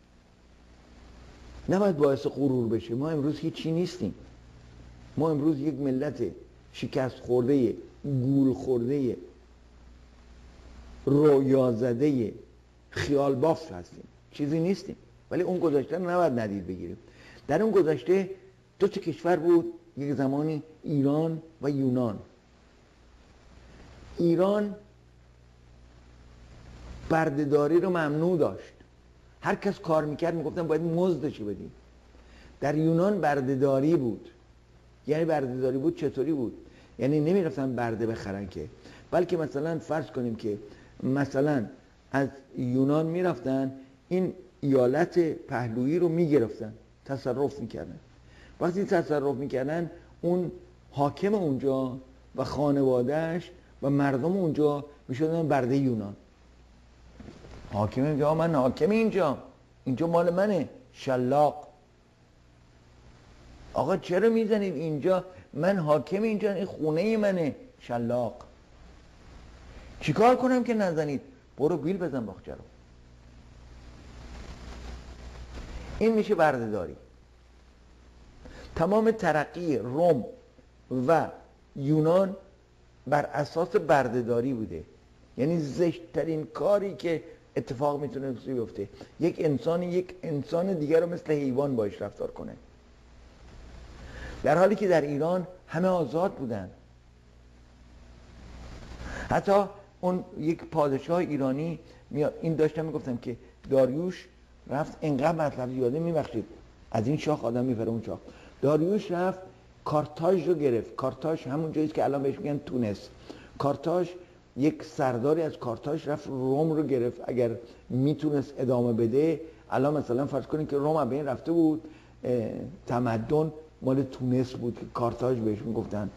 نباید باعث غرور بشه. ما امروز هیچی نیستیم. ما امروز یک ملت شکست خورده، گول خورده، رویا زده، خیال باف هستیم، چیزی نیستیم. ولی اون گذشته رو نباید ندید بگیریم. در اون گذشته دو تا کشور بود، یک زمانی ایران و یونان. ایران بردهداری رو ممنوع داشت، هر کس کار میکرد میگفتن باید مزدش بدیم. در یونان بردهداری بود. یعنی بردهداری بود چطوری بود؟ یعنی نمیرفتن برده بخرن که، بلکه مثلا فرض کنیم که مثلا از یونان میرفتن این ایالت پهلویی رو میگرفتن، تصرف میکردن. وقتی تصرف میکردن اون حاکم اونجا و خانوادهش و مردم اونجا میشدن برده یونان. حاکم میگه من حاکم اینجا، اینجا مال منه، شلاق. آقا چرا میزنید اینجا؟ من حاکم اینجا، این خونه منه، شلاق. چیکار کنم که نزنید؟ برو بیل بزن باغچه رو. این میشه بردهداری. تمام ترقی روم و یونان بر اساس بردهداری بوده. یعنی زشتترین کاری که اتفاق میتونه بیفته، یک انسان یک انسان دیگر رو مثل حیوان باش رفتار کنه، در حالی که در ایران همه آزاد بودن. حتی اون یک پادشاه ایرانی میاد، این داشتم میگفتم که داریوش رفت انقدر مطلب زیاده، میبخشید از این شاخ آدم میفره اون شاخ. داریوش رفت کارتاژ رو گرفت. کارتاژ همون جاییست که الان بهش میگن تونس. کارتاژ، یک سرداری از کارتاژ رفت روم رو گرفت. اگر میتونست ادامه بده، الان مثلا فرض کنید که روم بین رفته بود، تمدن مال تونس بود که کارتاژ بهش میگفتن،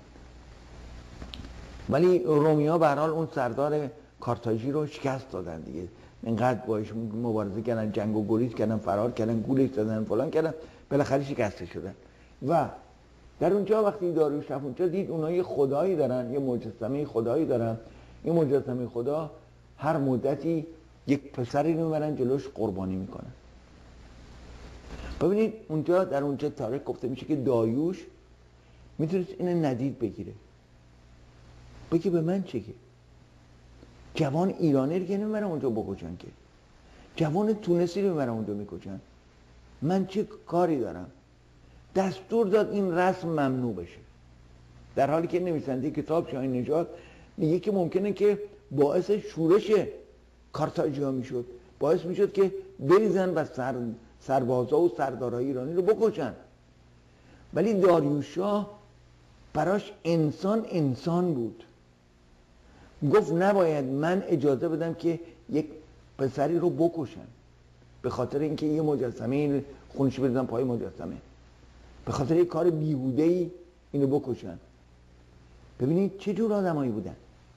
ولی رومیا به هر حال اون سردار کارتاژی رو شکست دادن دیگه. اینقدر باش مبارزه کردن، جنگ و گریز کردن، فرار کردن، گولش دادن، فلان کردن، بالاخره شکسته شدن. و در اونجا وقتی داریوش رفت اونجا دید اونها یه خدایی دارن، یه مجسمه خدایی دارن. این مجسمه خدا هر مدتی یک پسری رو میبرن جلوش قربانی میکنن. ببینید اونجا در اونجا تاریخ گفته میشه که داریوش میتونست اینو ندید بگیره، بگه به من چه که جوان ایرانی رو که نمیبرن اونجا بکشن، که جوان تونسی رو میبرن اونجا میکشن، من چه کاری دارم؟ دستور داد این رسم ممنوع بشه، در حالی که نویسنده کتاب شاهین نژاد میگه که ممکنه که باعث شورش کارتاژیا میشد، باعث میشد که بریزن و سر سربازا و سردارای ایرانی رو بکشن. ولی داریوش شاه براش انسان انسان بود، گفت نباید من اجازه بدم که یک پسری رو بکشن به خاطر اینکه یه مجسمه خونش بریزن پای مجسمه، به خاطر یک کار بیهوده‌ای اینو بکشن. ببینید چه جور آدمایی بودن،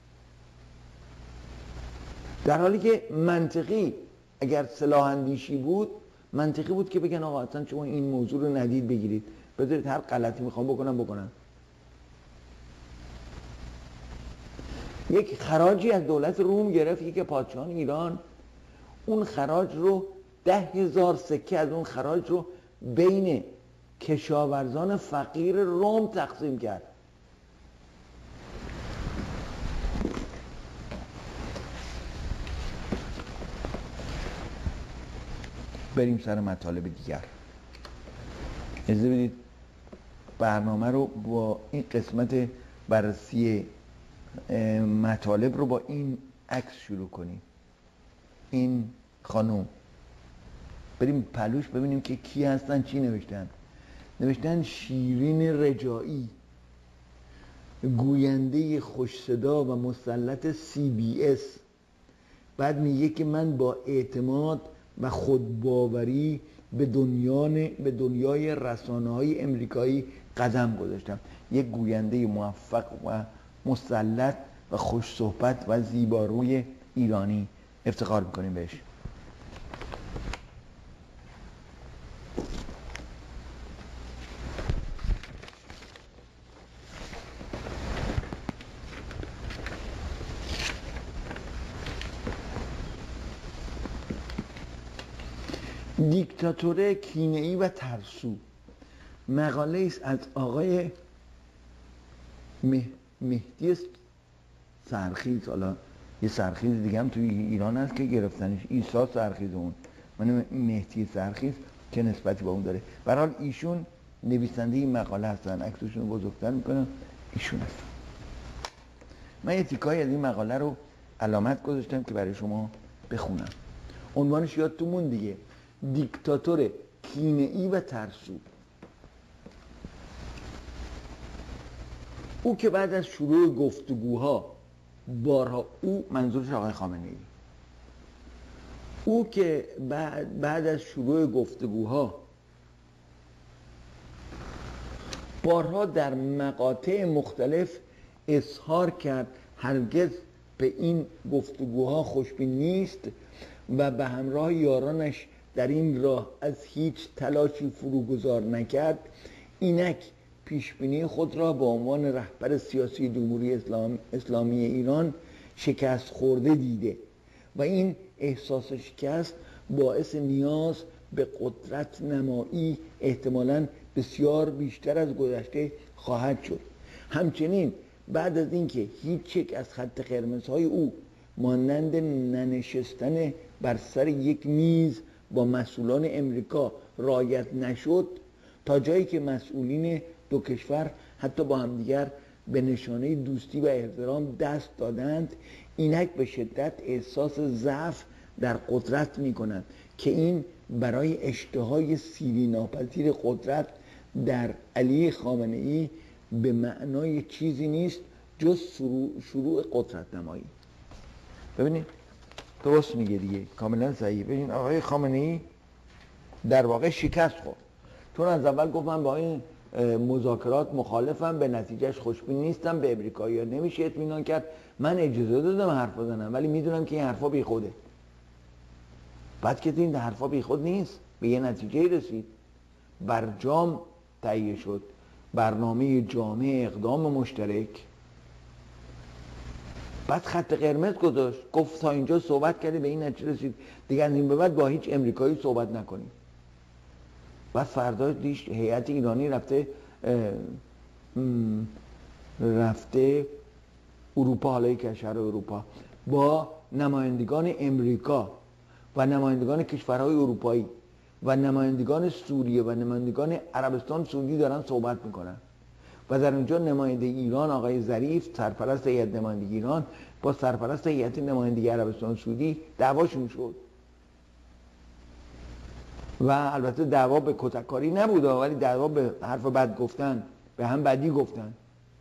در حالی که منطقی اگر سلاح اندیشی بود منطقی بود که بگن آقا اصلا شما این موضوع رو ندید بگیرید، بذارید هر غلطی میخوام بکنم بکنم. یک خراجی از دولت روم گرفت که پادشاهان ایران اون خراج رو ده هزار سکه از اون خراج رو بین کشاورزان فقیر روم تقسیم کرد. بریم سر مطالب دیگر. اجازه بدید برنامه رو با این قسمت بررسی مطالب رو با این عکس شروع کنیم. این خانم، بریم پلوش ببینیم که کی هستن، چی نوشتن. نوشتن شیرین رجایی، گوینده خوش صدا و مسلط سی بی اس. بعد میگه که من با اعتماد و خودباوری به دنیای به دنیای رسانه‌های امریکایی قدم گذاشتم. یک گوینده موفق و مسلط و خوش صحبت و زیباروی ایرانی، افتخار میکنیم بهش. دیکتاتور کینه‌ای و ترسو، مقاله است از آقای مه... مهدی سرخیز. حالا یه سرخیز دیگه هم توی ایران هست که گرفتنش، عیسی سرخیز، اون من مهدی سرخیز چه نسبتی با اون داره؟ به هر حال ایشون نویسنده این مقاله هستن، عکسشون رو بزرگتر میکنم، ایشون هستن. من یه تیکایی از این مقاله رو علامت گذاشتم که برای شما بخونم. عنوانش یادتون دیگه، دیکتاتور کینه‌ای و ترسو. او که بعد از شروع گفتگوها بارها، او منظورش آقای خامنه‌ای، او که بعد, بعد از شروع گفتگوها بارها در مقاطع مختلف اظهار کرد هرگز به این گفتگوها خوشبین نیست و به همراه یارانش در این راه از هیچ تلاشی فروگذار نکرد، اینک پیشبینی خود را به عنوان رهبر سیاسی جمهوری اسلام اسلامی ایران شکست خورده دیده و این احساس شکست باعث نیاز به قدرت نمایی احتمالاً بسیار بیشتر از گذشته خواهد شد. همچنین بعد از اینکه هیچ یک از خط قرمزهای او مانند ننشستن بر سر یک میز با مسئولان امریکا رعایت نشد، تا جایی که مسئولین دو کشور حتی با همدیگر به نشانه دوستی و احترام دست دادند، اینک به شدت احساس ضعف در قدرت می کنند که این برای اشتهای سیری ناپذیر قدرت در علی خامنه‌ای به معنای چیزی نیست جز شروع, شروع قدرت نمایی. ببینید درست میگه دیگه، کاملا صحیح. ببین آقای خامنه‌ای در واقع شکست خورد، چون از اول گفت من با این مذاکرات مخالفم، به نتیجهش خوشبین نیستم، به امریکایی‌ها نمیشه اطمینان کرد، من اجازه دادم حرف بزنم ولی میدونم که این حرفا بیخوده. بعد که این حرفا بیخود نیست، به یه نتیجه رسید، برجام تهیه شد برنامه جامع اقدام مشترک، بعد خط قرمز گذاشت، گفت تا اینجا صحبت کردی به این نتیجه رسید دیگه از این به بعد با هیچ امریکایی صحبت نکنیم. بعد فردا دیش هیئت ایرانی رفته رفته اروپا، حالا کشور اروپا، با نمایندگان امریکا و نمایندگان کشورهای اروپایی و نمایندگان سوریه و نمایندگان عربستان سعودی دارن صحبت میکنن و در اونجا نماینده ایران آقای ظریف، سرپرست هیئت نمایندگی ایران، با سرپرست هیئت نمایندگی عربستان سعودی دعواشون شد و البته دعوا به کتککاری نبود ولی دعوا به حرف بد گفتن، به هم بدی گفتن.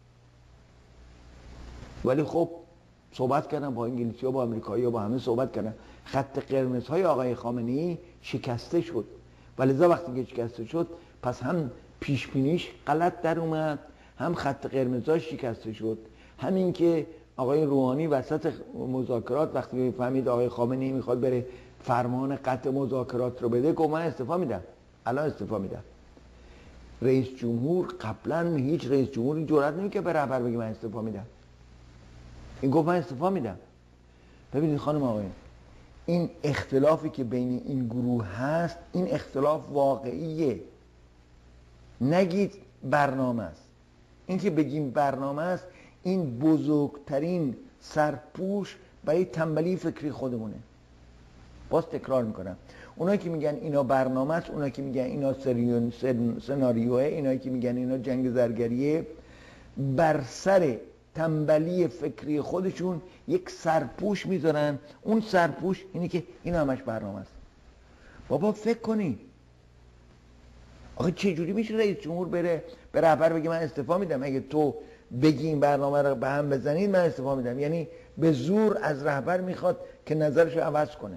ولی خب صحبت کردن با انگلیسی ها، با امریکایی ها، با همه صحبت کردن. خط قرمز های آقای خامنه‌ای شکسته شد و لذا وقتی که شکسته شد پس هم پیش بینیش غلط در اومد، هم خط قرمزاش شکسته شد. همین که آقای روحانی وسط مذاکرات وقتی فهمید آقای خامنه‌ای میخواد بره فرمان قطع مذاکرات رو بده، گفت من استعفا میدم، الان استعفا میدم. رئیس جمهور قبلا هیچ رئیس جمهوری جرئت نمی‌کرد به رهبر بگه من استعفا میدم. این گفت من استعفا میدم. ببینید خانم آقایان، این اختلافی که بین این گروه هست این اختلاف واقعیه. نگید برنامه است. این که بگیم برنامه است این بزرگترین سرپوش برای تنبلی فکری خودمونه. باز تکرار میکنم، اونایی که میگن اینا برنامه است، اونایی که میگن اینا سناریوه، اینایی که میگن اینا جنگ زرگریه، بر سر تنبلی فکری خودشون یک سرپوش میذارن. اون سرپوش اینه که این همش برنامه است. بابا فکر کنی آخه چه جوری میشه رئیس جمهور بره به رهبر بگه من استعفا میدم؟ اگه تو بگی این برنامه رو به هم بزنید من استعفا میدم، یعنی به زور از رهبر میخواد که نظرش رو عوض کنه.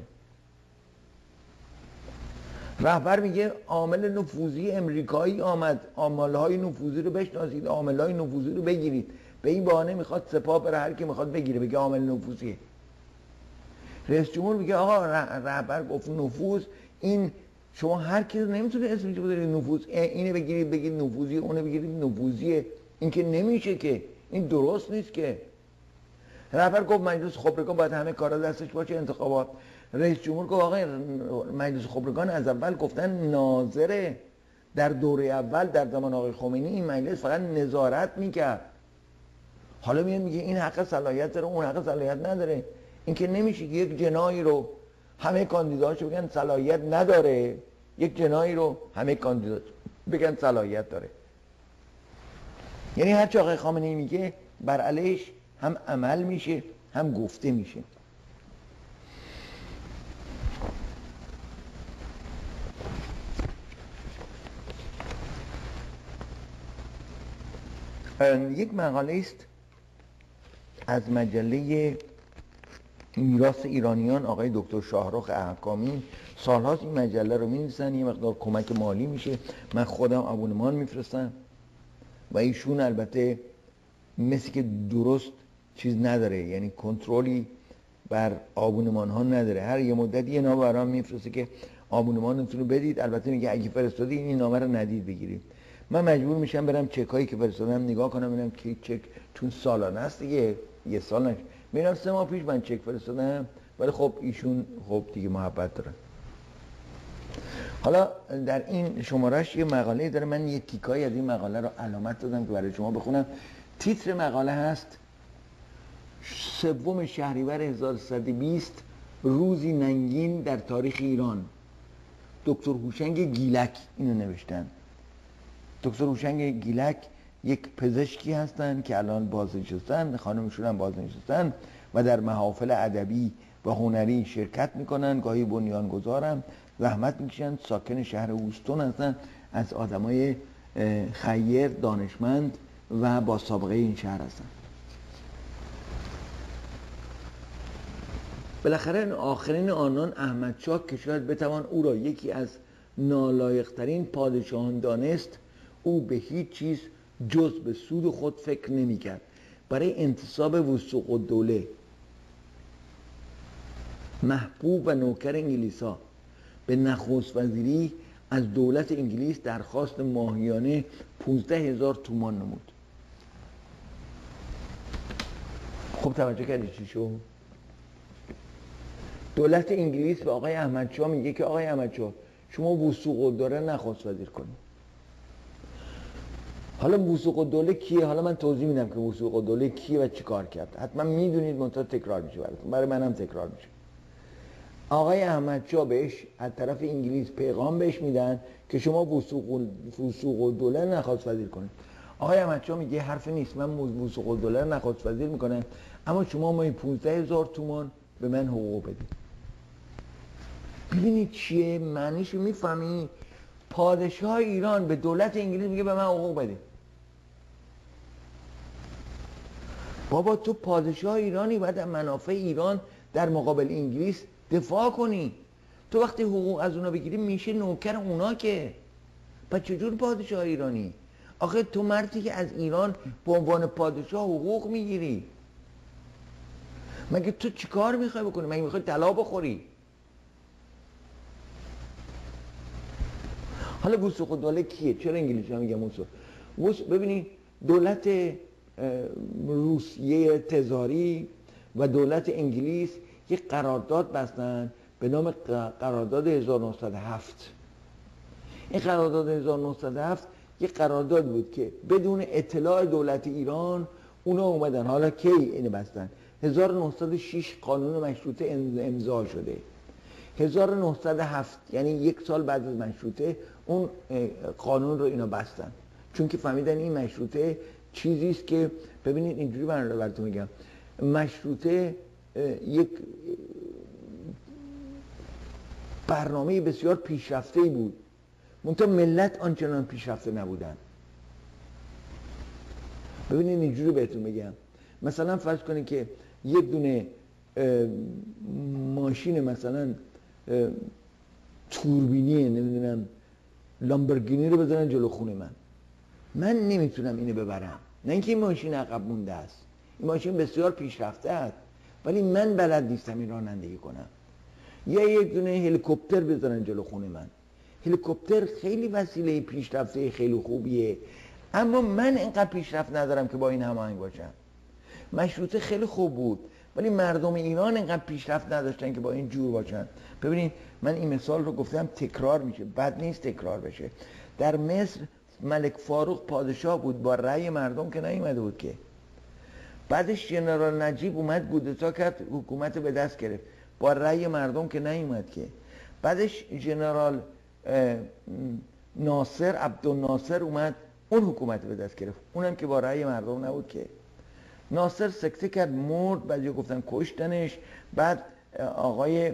رهبر میگه عامل نفوذی امریکایی آمد، عاملهای نفوذی رو بشناسید، عاملهای نفوذی رو بگیرید. به این بهانه میخواد سپاه بره هر کی میخواد بگیره، بگه عامل نفوذیه. رئیس جمهور میگه آقا رهبر گفت نفوذ، این شما هر کی رو نمیتونه اسمش بذارید نفوذ، اینه بگیرید بگید نفوذی، اونه بگیرید نفوذیه. این که نمیشه، که این درست نیست. که رهبر گفت مجلس خبرگان باید همه کارا دستش باشه، انتخابات. رئیس جمهور گفت آقا مجلس خبرگان از اول گفتن ناظره، در دوره اول در زمان آقای خمینی این مجلس فقط نظارت میکرد. حالا میاد میگه این حق صلاحیت داره اون حق صلاحیت نداره. این که نمیشه که یک جناحی رو همه کاندیداهاشو بگن صلاحیت نداره، یک جناحی رو همه کاندیدا بگن صلاحیت داره. یعنی هر چه آقای خامنه‌ای میگه بر علیهش هم عمل میشه هم گفته میشه. یک مقاله است از مجله میراث ایرانیان آقای دکتر شاهرخ احکامی. سالهاست این مجله رو می‌نویسن، یه مقدار کمک مالی میشه، من خودم ابونمان میفرستم و ایشون البته مثل که درست چیز نداره، یعنی کنترلی بر آبونمان ها نداره. هر یه مدت یه نامه برام میفرسته که آبونمانتون رو بدید، البته میگه اگه فرستادی این نامه رو ندید بگیرید. من مجبور میشم برم چک هایی که فرستادم نگاه کنم ببینم که چک چون سالانه است دیگه، یه سال نشه. میرم سه ماه پیش من چک فرستادم، ولی خب ایشون خب دیگه محبت دارن. حالا در این شمارش یه مقاله داره، من یه تیکایی از این مقاله رو علامت دادم که برای شما بخونم. تیتر مقاله هست سوم شهریور هزار و سیصد و بیست، روزی ننگین در تاریخ ایران. دکتر هوشنگ گیلک اینو نوشتن. دکتر هوشنگ گیلک یک پزشکی هستن که الان بازنشستن، خانمشون هم بازنشستن و در محافل ادبی و هنری شرکت میکنن، گاهی بنیانگذارن، زحمت میکشن، ساکن شهر هوستون هستن، از آدمای خیر، دانشمند و با سابقه این شهر هستن. بالاخره آخرین آنان احمدشاه که شاید بتوان او را یکی از نالایق‌ترین پادشاهان دانست، او به هیچ چیز جز به سود خود فکر نمی کرد. برای انتصاب وثوق الدوله محبوب و نوکر انگلیسا به نخست وزیری از دولت انگلیس درخواست ماهیانه پانزده هزار تومان نمود. خب توجه کردی چی شد؟ دولت انگلیس به آقای احمدشاه میگه که آقای احمدشاه شما وثوق الدوله نخست وزیر کنید. حالا وثوق الدوله کیه؟ حالا من توضیح میدم که وثوق الدوله کیه و چی کار کرد. حتما میدونید، منتها تکرار میشه براتون، برای منم تکرار میشه. آقای احمدشاه بهش از طرف انگلیس پیغام بهش میدن که شما وثوق وثوق الدوله نخست وزیر کنید. آقای احمدشاه میگه حرف نیست، من وثوق الدوله نخست وزیر میکنم، اما شما ما پانزده هزار تومان به من حقوق بدید. ببینید چیه معنیشو میفهمی؟ پادشاه ایران به دولت انگلیس میگه به من حقوق بده. بابا تو پادشاه ایرانی، باید منافع ایران در مقابل انگلیس دفاع کنی. تو وقتی حقوق از اونا بگیری میشه نوکر اونا، که پس چجور پادشاه ایرانی؟ آخه تو مردی که از ایران به عنوان پادشاه حقوق میگیری، مگه تو چی کار میخوای بکنی؟ مگه میخوای طلا بخوری؟ حالا وثوق الدوله کیه؟ چرا انگلیسی ها میگن وثوق؟ ببینید دولت روسیه تزاری و دولت انگلیس یک قرارداد بستن به نام قرارداد هزار و نهصد و هفت. این قرارداد هزار و نهصد و هفت یک قرارداد بود که بدون اطلاع دولت ایران اونا اومدن. حالا کی اینو بستن؟ هزار و نهصد و شش قانون مشروطه امضا شده. هزار و نهصد و هفت یعنی یک سال بعد از مشروطه اون قانون رو اینا بستن، چون که فهمیدن این مشروطه چیزی است که، ببینید اینجوری براتون میگم، مشروطه یک برنامه بسیار پیشرفته‌ای بود، منتها ملت آنچنان پیشرفته نبودن. ببینید اینجوری بهتون میگم، مثلا فرض کنید که یک دونه ماشین مثلا توربینی نمیدونم لامبورگینی رو بذارن جلو خونه من، من نمیتونم اینو ببرم. نه اینکه این ماشین عقب مونده است، این ماشین بسیار پیشرفته است، ولی من بلد نیستم این رانندگی کنم. یا یک دونه هلیکوپتر بذارن جلو خونه من. هلیکوپتر خیلی وسیله پیشرفته خیلی خوبیه، اما من اینقدر پیشرفت ندارم که با این هماهنگ باشم. مشروطه خیلی خوب بود، ولی مردم ایران اینقدر پیشرفت نداشتن که با این جور باشن. ببینید من این مثال رو گفتم، تکرار میشه، بد نیست تکرار بشه. در مصر ملک فاروق پادشاه بود، با رأی مردم که نیومده بود که. بعدش ژنرال نجیب اومد کودتا کرد، حکومت به دست گرفت، با رأی مردم که نیومد که. بعدش ژنرال ناصر عبدالناصر اومد، اون حکومت به دست گرفت، اونم که با رأی مردم نبود که. ناصر سکته کرد، مرد، بعد گفتن کشتنش. بعد آقای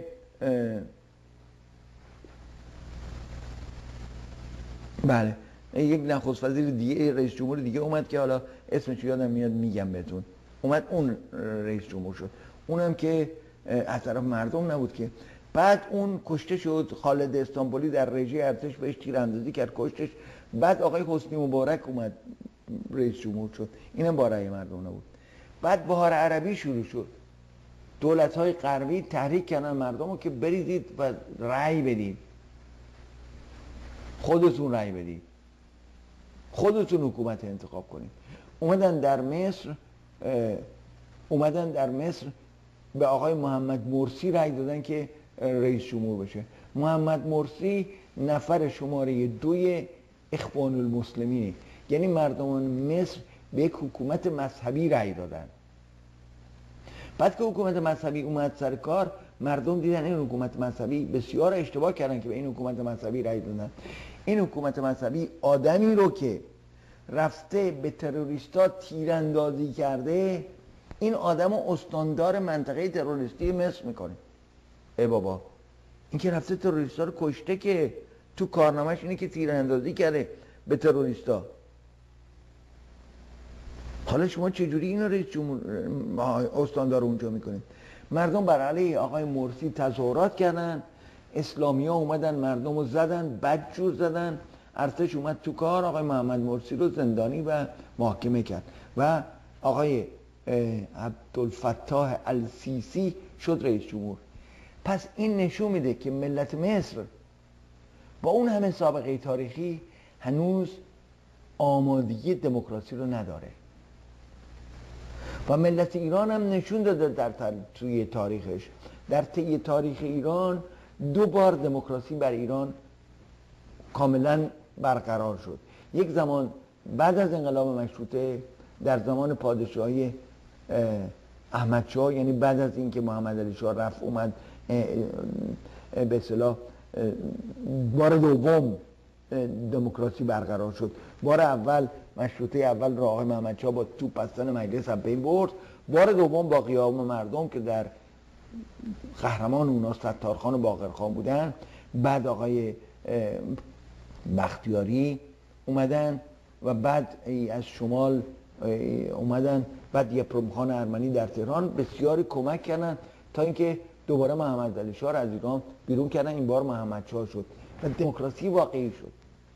بله یک نخست وزیر دیگه، رئیس جمهور دیگه اومد که حالا اسمش یادم میاد میگم بهتون، اومد اون رئیس جمهور شد، اونم که از طرف مردم نبود که. بعد اون کشته شد، خالد استانبولی در رژه ارتش بهش تیراندازی کرد، کشتش. بعد آقای حسنی مبارک اومد رئیس جمهور شد، اینم با رأی مردم نبود. بعد بهار عربی شروع شد، دولت‌های غربی تحریک کردن مردم رو که بریدید و رأی بدید، خودتون رأی بدید، خودتون حکومت انتخاب کنید. اومدن در مصر اومدن در مصر به آقای محمد مرسی رأی دادن که رئیس جمهور بشه. محمد مرسی نفر شماره دوی اخوان المسلمینه، یعنی مردمان مصر به یک حکومت مذهبی رأی دادن. بعد که حکومت مذهبی اومد سر کار، مردم دیدن این حکومت مذهبی بسیار اشتباه کردن که به این حکومت مذهبی رأی دادن. این حکومت مذهبی آدمی رو که رفته به تروریستا تیراندازی کرده، این آدم رو استاندار منطقه تروریستی مصر میکنه. ای بابا، این که رفته تروریستا رو کشته، که تو کارنامه‌اش اینه که تیراندازی کرده به تروریستا. حالا شما چجوری اینو رئیس جمهور استاندار اونجا میکنید؟ مردم بر علیه آقای مرسی تظاهرات کردن، اسلامی ها اومدن مردم رو زدن، بدجور زدن، ارتش اومد تو کار، آقای محمد مرسی رو زندانی و محاکمه کرد و آقای عبدالفتاح السیسی شد رئیس جمهور. پس این نشون میده که ملت مصر با اون همه سابقه تاریخی هنوز آمادگی دموکراسی رو نداره و ملت ایران هم نشون داده در توی تاریخش، در طی تاریخ ایران دو بار دموکراسی بر ایران کاملا برقرار شد. یک زمان بعد از انقلاب مشروطه در زمان پادشاهی احمدشاه، یعنی بعد از اینکه محمد علی شاه رفت اومد به اصطلاح بار دوم دموکراسی برقرار شد. بار اول مشروطه اول را آقای محمد شاه با توپ بستن مجلس از بین برد، بار دوم با قیام مردم که در قهرمان اونا ستارخان و باقرخان بودن، بعد آقای بختیاری اومدن و بعد از شمال اومدن، بعد یپرم خان ارمنی در تهران بسیاری کمک کردن تا اینکه دوباره محمد علی شاه از ایران بیرون کردن، این بار محمد شاه شد و دموکراسی واقعی شد.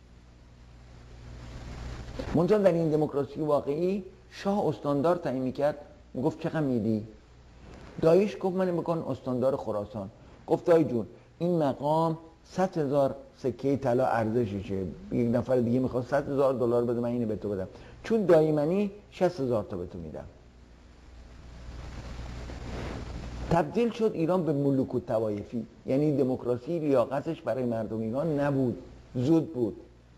منتها در این دموکراسی واقعی شاه استاندار تعیین میکرد، میگفت چقدر میدی؟ داییش گفت من بکن استاندار خراسان. گفت دایی جون این مقام صد هزار سکه طلا ارزششه، یک نفر دیگه میخواد صد هزار دلار بده، من اینو به تو بدم، چون دایی منی شصت هزار تا به تو میدم. تبدیل شد ایران به ملوک الطوایفی، یعنی دموکراسی لیاقتش برای مردم ایران نبود، زود بود،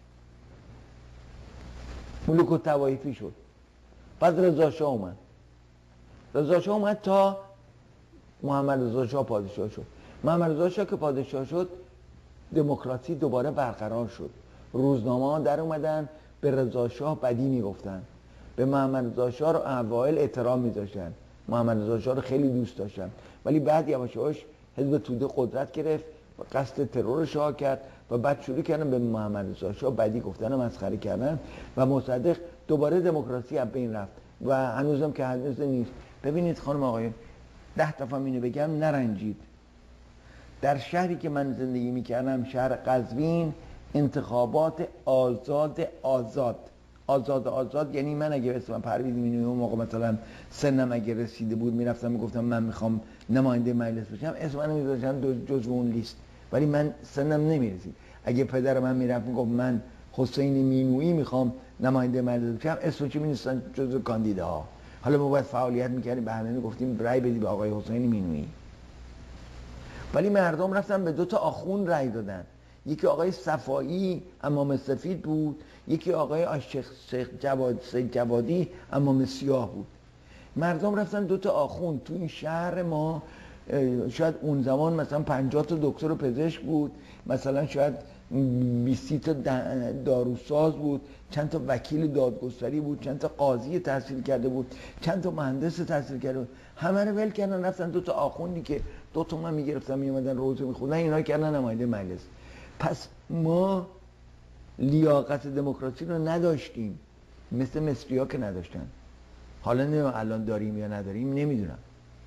ملوک الطوایفی شد. بعد رضا شاه اومد، رضا شاه اومد تا محمد رضا شاه پادشاه شد. محمد رضا شاه که پادشاه شد دموکراسی دوباره برقرار شد. روزنامه ها در اومدن به رضا شاه بدی میگفتن، به محمد رضا شاه رو اوایل احترام میذاشتن، محمد رضا شاه رو خیلی دوست داشتن، ولی بعد یواش یواش حزب توده قدرت گرفت و قصد ترور شاه کرد و بعد شروع کردن به محمد رضا شاه بدی گفتن و مسخره کردن و مصدق دوباره دموکراسی از بین رفت و هنوزم که هنوز نیست. ببینید خانم آقایون، ده دفعه اینو بگم نرنجید. در شهری که من زندگی میکردم، شهر قزوین، انتخابات آزاد آزاد آزاد آزاد یعنی من اگه اسمم پرویز مینویی اون موقع مثلا سنم اگه رسیده بود میرفتم میگفتم من میخوام نماینده مجلس بشم، اسم منو میذاشتن جزو اون لیست، ولی من سنم نمیرسید. اگه پدر من میرفت میگفت من حسین مینویی میخوام نماینده مجلس بشم، اسمش چی می‌نوشتن جزو کاندیداها. حالا ما باید فعالیت میکردیم، به همه میگفتیم رأی بدید به آقای حسین مینویی، ولی مردم رفتن به دو تا آخوند رأی دادن. یکی آقای صفایی امام سفید بود، یکی آقای آشیخ شیخ جواد سید جوادی امام سیاه بود. مردم رفتن دو تا آخوند. تو این شهر ما شاید اون زمان مثلا پنجاه تا دکتر و پزشک بود، مثلا شاید بیست تا داروساز بود، چند تا وکیل دادگستری بود، چند تا قاضی تحصیل کرده بود، چند تا مهندس تحصیل کرده بود. همه رو ول کردن رفتن دو تا آخوندی که دو تومن میگرفتن میومدن روزه میخوندن، اینا کردن نماینده مجلس. پس ما لیاقت دموکراسی رو نداشتیم، مثل مصری‌ها که نداشتن. حالا نه الان داریم یا نداریم نمیدونم.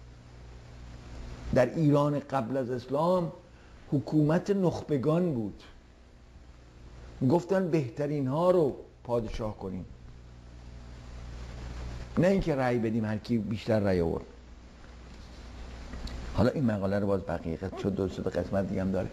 در ایران قبل از اسلام حکومت نخبگان بود، گفتن بهترین ها رو پادشاه کنیم، نه اینکه رأی بدیم هر کی بیشتر رأی آورد. حالا این مقاله رو باز بقیه شد دو سه قسمت دیگه هم داره.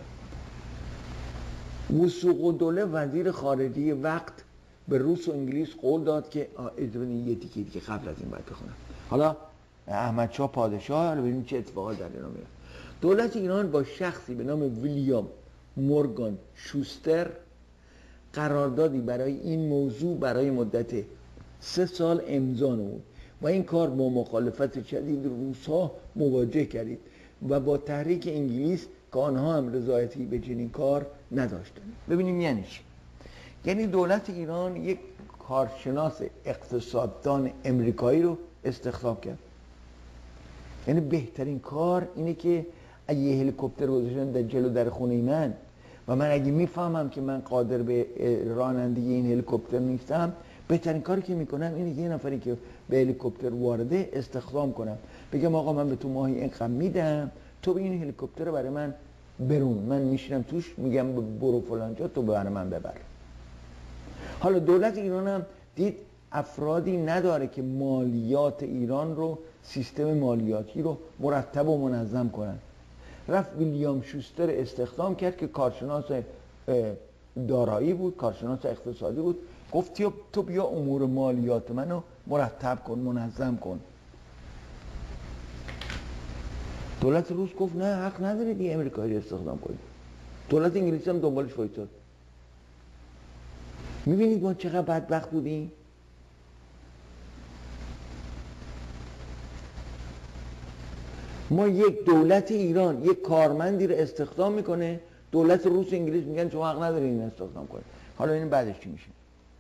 وثوق‌الدوله وزیر خارجه وقت به روس و انگلیس قول داد که اجازه یه تیکه دیگه قبل از این باید بخونم. حالا احمد شاه پادشاه، حالا ببینیم چه اتفاقات در ایران میفته. دولت ایران با شخصی به نام ویلیام مورگان شوستر قراردادی برای این موضوع برای مدت سه سال امضا نمود و این کار با مخالفت شدید روس‌ها مواجه کردید و با تحریک انگلیس که آنها هم رضایتی به چنین کار نداشتند. ببینیم یعنی چی؟ یعنی دولت ایران یک کارشناس اقتصاددان امریکایی رو استخدام کرد. یعنی بهترین کار اینه که اگه یه هلیکوپتر گذاشتن در جلو در خونه من و من اگه میفهمم که من قادر به رانندگی این هلیکوپتر نیستم، بهترین کاری که میکنم اینه که یه نفری که به هلیکوپتر وارده استخدام کنم، بگم آقا من به تو ماهی اینقدر میدم، تو به این هلیکوپتر رو برای من برون، من میشینم توش میگم برو فلان جا، تو برای من ببر. حالا دولت ایران هم دید افرادی نداره که مالیات ایران رو، سیستم مالیاتی رو مرتب و منظم کنن. رفت ویلیام شوستر استخدام کرد که کارشناس دارایی بود، کارشناس اقتصادی بود. گفت تو بیا امور مالیات منو مرتب کن، منظم کن. دولت روس گفت نه حق ندارید این امریکایی رو استخدام کنید. دولت انگلیسی هم دنبالش وایساد. میبینید ما چقدر بدبخت بودیم؟ ما یک دولت ایران یک کارمندی رو استخدام میکنه، دولت روس و انگلیس میگن شما حق ندارید این استخدام کنید. حالا این بعدش چی میشه؟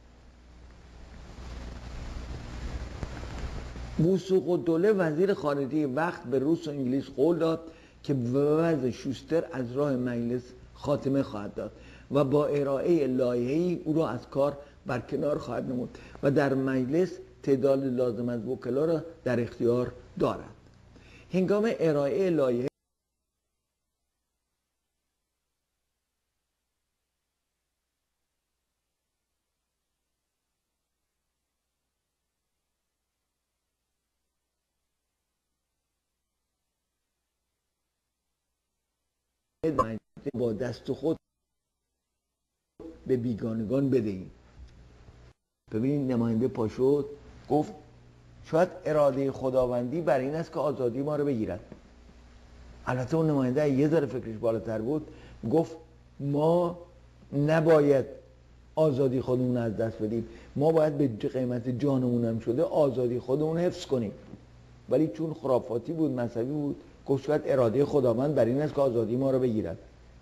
بوسوق‌الدوله وزیر خارجه وقت به روس و انگلیس قول داد که به وضع شوستر از راه مجلس خاتمه خواهد داد و با ارائه لایحه‌ای او را از کار برکنار خواهد نمود و در مجلس تعداد لازم از وکلا را در اختیار دارد. هنگام ارائه لایحه با دست خود به بیگانگان بدهیم. ببینید نماینده پاشد گفت شاید اراده خداوندی بر این است که آزادی ما رو بگیرد. البته اون نماینده یه ذره فکرش بالاتر بود، گفت ما نباید آزادی خودمون از دست بدیم، ما باید به قیمت جانمون هم شده آزادی خودمون حفظ کنیم. ولی چون خرافاتی بود، مذهبی بود، گفت شاید اراده خداوند بر این است که آزادی ما رو بگیرد.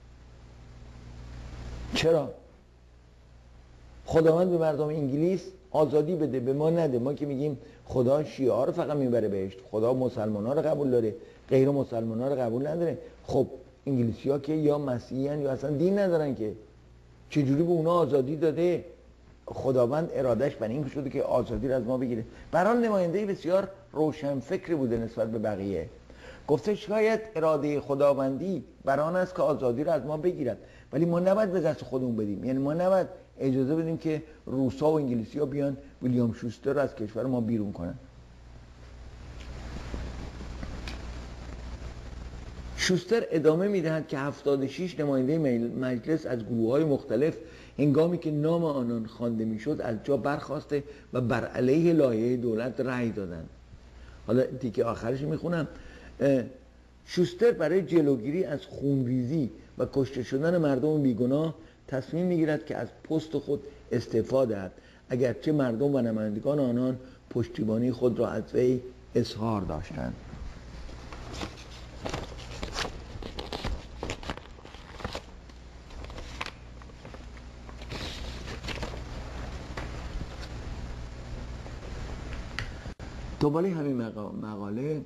چرا؟ خداوند به مردم انگلیس آزادی بده، به ما نده. ما که میگیم خدا شیعه ها رو فقط میبره بهشت، خدا مسلمان ها رو قبول داره، غیر مسلمان ها رو قبول نداره. خب انگلیسی ها که یا مسیحی هن یا اصلا دین ندارن، که چجوری به اونا آزادی داده؟ خداوند ارادش بر این شده که آزادی رو از ما بگیره. برای نماینده بسیار روشن فکری بوده نسبت به بقیه. گفته شاید اراده خداوندی بر آن است که آزادی رو از ما بگیرد، ولی ما نباید به دست خودمون بدیم. یعنی ما نباید اجازه بدیم که روسا و انگلیسی ها بیان ویلیام شوستر رو از کشور ما بیرون کنن. شوستر ادامه میدهد که هفتاد و شش نماینده مجلس از گروه‌های مختلف هنگامی که نام آنان خوانده میشد از جا برخاسته و بر علیه لایحه دولت رأی دادند. حالا تیکه آخرش میخونم. شوستر برای جلوگیری از خونریزی و کشته شدن مردم بیگناه تصمیم میگیرد که از پست خود استعفا دهد، اگرچه مردم و نمایندگان آنان پشتیبانی خود را از وی اظهار داشتند. دنباله همین مقاله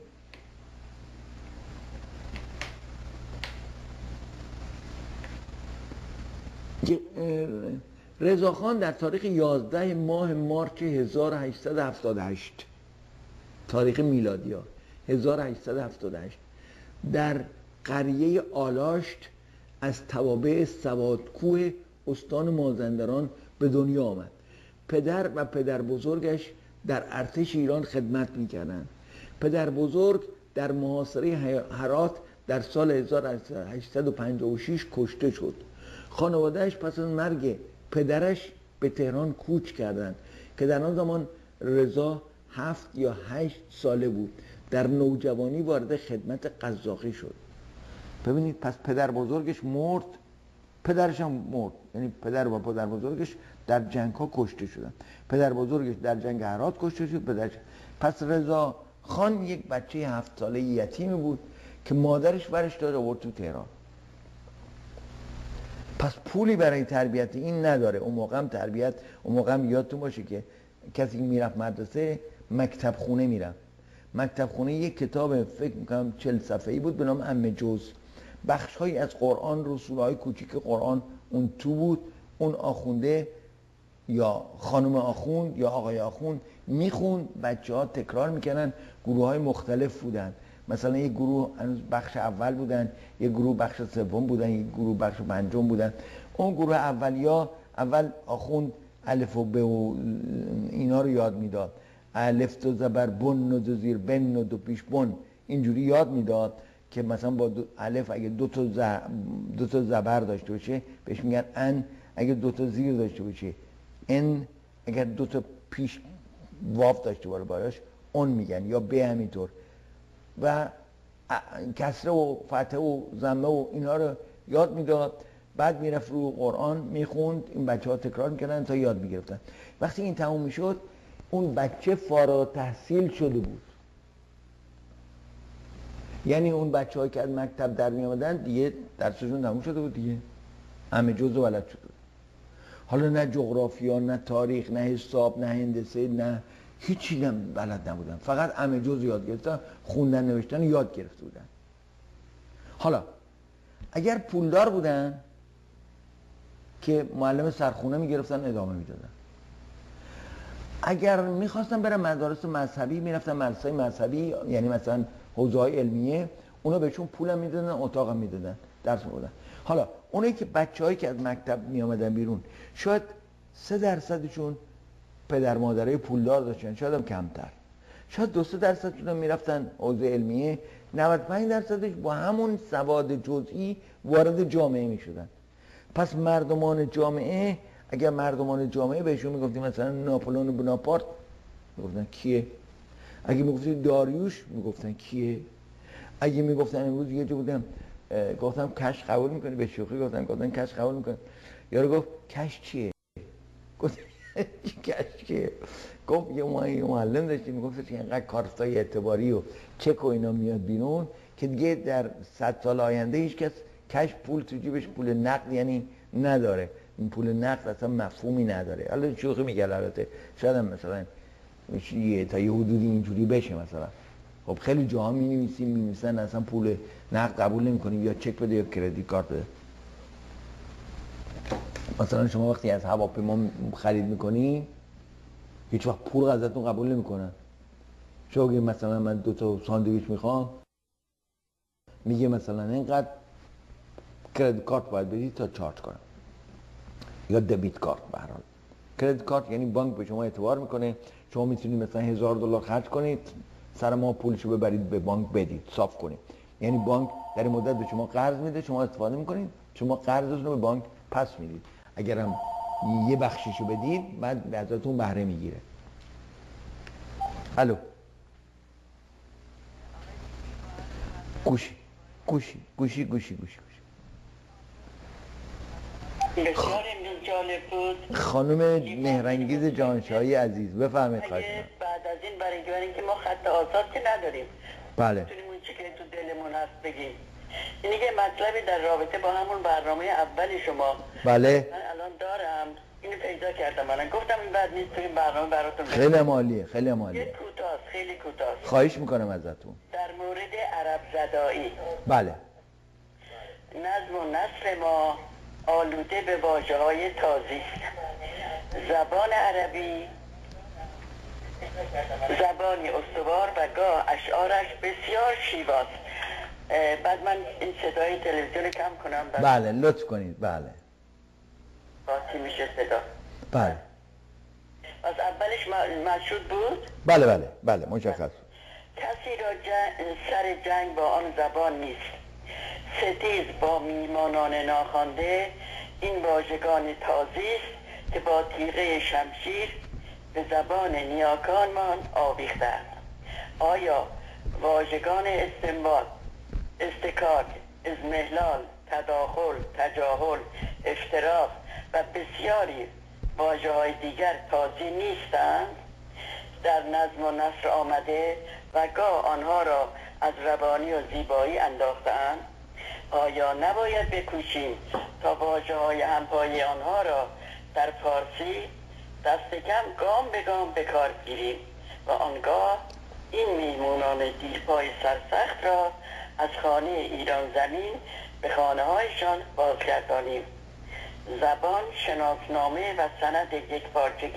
رضاخان در تاریخ یازده ماه مارچ هزار و هشتصد و هفتاد و هشت، تاریخ میلادی ها هزار و هشتصد و هفتاد و هشت، در قریه آلاشت از توابع سوادکوه استان مازندران به دنیا آمد. پدر و پدر بزرگش در ارتش ایران خدمت میکردند. پدر بزرگ در محاصره هرات در سال هزار و هشتصد و پنجاه و شش کشته شد. خانوادهش پس از مرگ پدرش به تهران کوچ کردند که در آن زمان رضا هفت یا هشت ساله بود. در نوجوانی وارد خدمت قزاقی شد. ببینید پس پدر بزرگش مرد، پدرش هم مرد، یعنی پدر و پدر بزرگش در جنگ ها کشته شدن. پدر بزرگش در جنگ هرات کشته شد، پدرش. پس رضا خان یک بچه هفت ساله یتیمی بود که مادرش ورش داد آورد تو تهران. پس پولی برای تربیت این نداره. اون موقع هم تربیت، اون موقع هم یادتون باشه که کسی میرفت مدرسه مکتب خونه میرفت. مکتب خونه یک کتاب فکر میکنم چل صفحه‌ای بود به نام ام جوز. بخش هایی از قرآن، رسول های کوچیک قرآن اون تو بود. اون آخونده یا خانم آخوند یا آقای آخوند میخوند، بچه ها تکرار میکنن. گروه های مختلف بودن، مثلا یک گروه بخش اول بودن، یک گروه بخش سوم بودن، یک گروه بخش پنجم بودن. اون گروه اولیا اول آخوند الف و ب و اینا رو یاد میداد، الف دو زبر بن و دو زیر بن و دو پیش بن، اینجوری یاد میداد که مثلا با دو الف اگه دو تا ز... دو تا زبر داشته باشه بهش میگن ان، اگه دو تا زیر داشته باشه ان، اگر دو تا پیش واو داشته باشه براش اون میگن، یا به همینطور. و کسره و فتحه و ضمه و اینا رو یاد میداد، بعد میرفت رو قرآن میخوند، این بچه ها تکرار میکردن تا یاد میگرفتن. وقتی این تموم میشد اون بچه فارغ تحصیل شده بود، یعنی اون بچه هایی که از مکتب در می آمدن دیگه درسشون تموم شده بود دیگه، همه جزء بلد شده بود. حالا نه جغرافیا، نه تاریخ، نه حساب، نه هندسه، نه هیچی هم بلد نبودن، فقط همه جزء یاد گرفتن، خوندن نوشتن یاد گرفته بودن. حالا اگر پولدار بودن که معلم سرخونه میگرفتن ادامه میدادن، اگر میخواستن برن مدارس مذهبی میرفتن مدرسه مذهبی، یعنی مثلا حوزه‌های علمیه، اونا بهشون پولم میدادن، اتاقم میدادن، درس میدادن. حالا اونایی که بچه‌هایی که از مکتب میآمدن بیرون شاید سه درصدشون پدر مادرای پولدار داشتن، شاید هم کمتر، شاید دو سه درصدشون میرفتن حوزه علمیه، نود و پنج درصدش با همون سواد جزئی وارد جامعه میشدن. پس مردمان جامعه، اگر مردمان جامعه بهشون میگفتیم مثلا ناپلئون بناپارت، میگفتن کیه؟ اگه میگفتیم داریوش، میگفتن کیه؟ اگه میگفتن امروز یه جا بودم گفتم کش قبول میکنی، به شوخی گفتن گفتن کش قبول میکنی، یارو گفت کش چیه؟ گفت کش چیه؟ گفت یه ما یه معلم داشتیم میگفت که اینقدر کارتای اعتباری و چک و اینا میاد بیرون که دیگه در صد سال آینده هیچ کس کش پول تو جیبش پول نقد یعنی نداره، این پول نقد اصلا مفهومی نداره. حالا شوخی میگه البته، شاید هم مثلا یه تا یه حدودی اینجوری بشه مثلا. خب خیلی جاها می نویسیم می نویسن اصلا پول نقد قبول نمی کنیم، یا چک بده یا کردیت کارت بده. مثلا شما وقتی از هواپیما خرید میکنی هیچ وقت پول ازتون قبول نمیکنن. شما بگید مثلا من دو تا ساندویچ میخوام، میگه مثلا اینقدر کردیت کارت باید بدید تا چارج کنم، یا دبیت کارت. به هر حال کردیت کارت یعنی بانک به شما اعتبار میکنه، شما میتونید مثلا هزار دلار خرج کنید، سر ما پولشو ببرید به بانک بدید، صاف کنید. یعنی بانک در این مدت به شما قرض میده، شما استفاده میکنید، شما قرضتون رو به بانک پس میدید. اگر هم یه بخشیشو بدید بعد ازتون بهره میگیره. الو گوشی گوشی گوشی گوشی گوشی بسیار امروز جالب بود. خانم مهرانگیز جانشاهی عزیز بفرمایید. خواهش اگه می‌کنم. بعد از این برای برای اینکه ما خط آزاد که نداریم، بله میتونیم اون چی که تو دلمون هست بگیم. اینی که مطلبی در رابطه با همون برنامه اول شما، بله من الان دارم اینو پیدا کردم، الان گفتم این بعد نیست تو این برنامه براتون بگم. خیلی عالیه، خیلی یه عالیه. کوتاست، خیلی کوتاست. خواهش میکنم ازتون. در مورد عرب زدایی، بله نظم و نسل ما آلوده به واژه های تازی است. زبان عربی زبانی استوار و گاه اشعارش بسیار شیواست. بعد من این صدای تلویزیون کم کنم. بله لطف کنید. بله باسی میشه صدا. بله از اولش مشهود بود. بله بله بله مشخص. کسی را جنگ سر جنگ با آن زبان نیست. ستیز با میمانان ناخوانده این واژگان تازی است که با تیغه شمشیر به زبان نیاکانمان آویختند. آیا واژگان استنباط، استکاک، اضمحلال، تداخل، تجاهل، افتراق و بسیاری واژه های دیگر تازی نیستند؟ در نظم و نثر آمده و گاه آنها را از روانی و زیبایی انداختند. آیا نباید بکوشیم تا واژه های همپای آنها را در فارسی دست کم گام به گام به کار گیریم و آنگاه این میمونان دیرپای سرسخت را از خانه ایران زمین به خانه هایشان بازگردانیم. زبان شناسنامه و سند یک پارچگی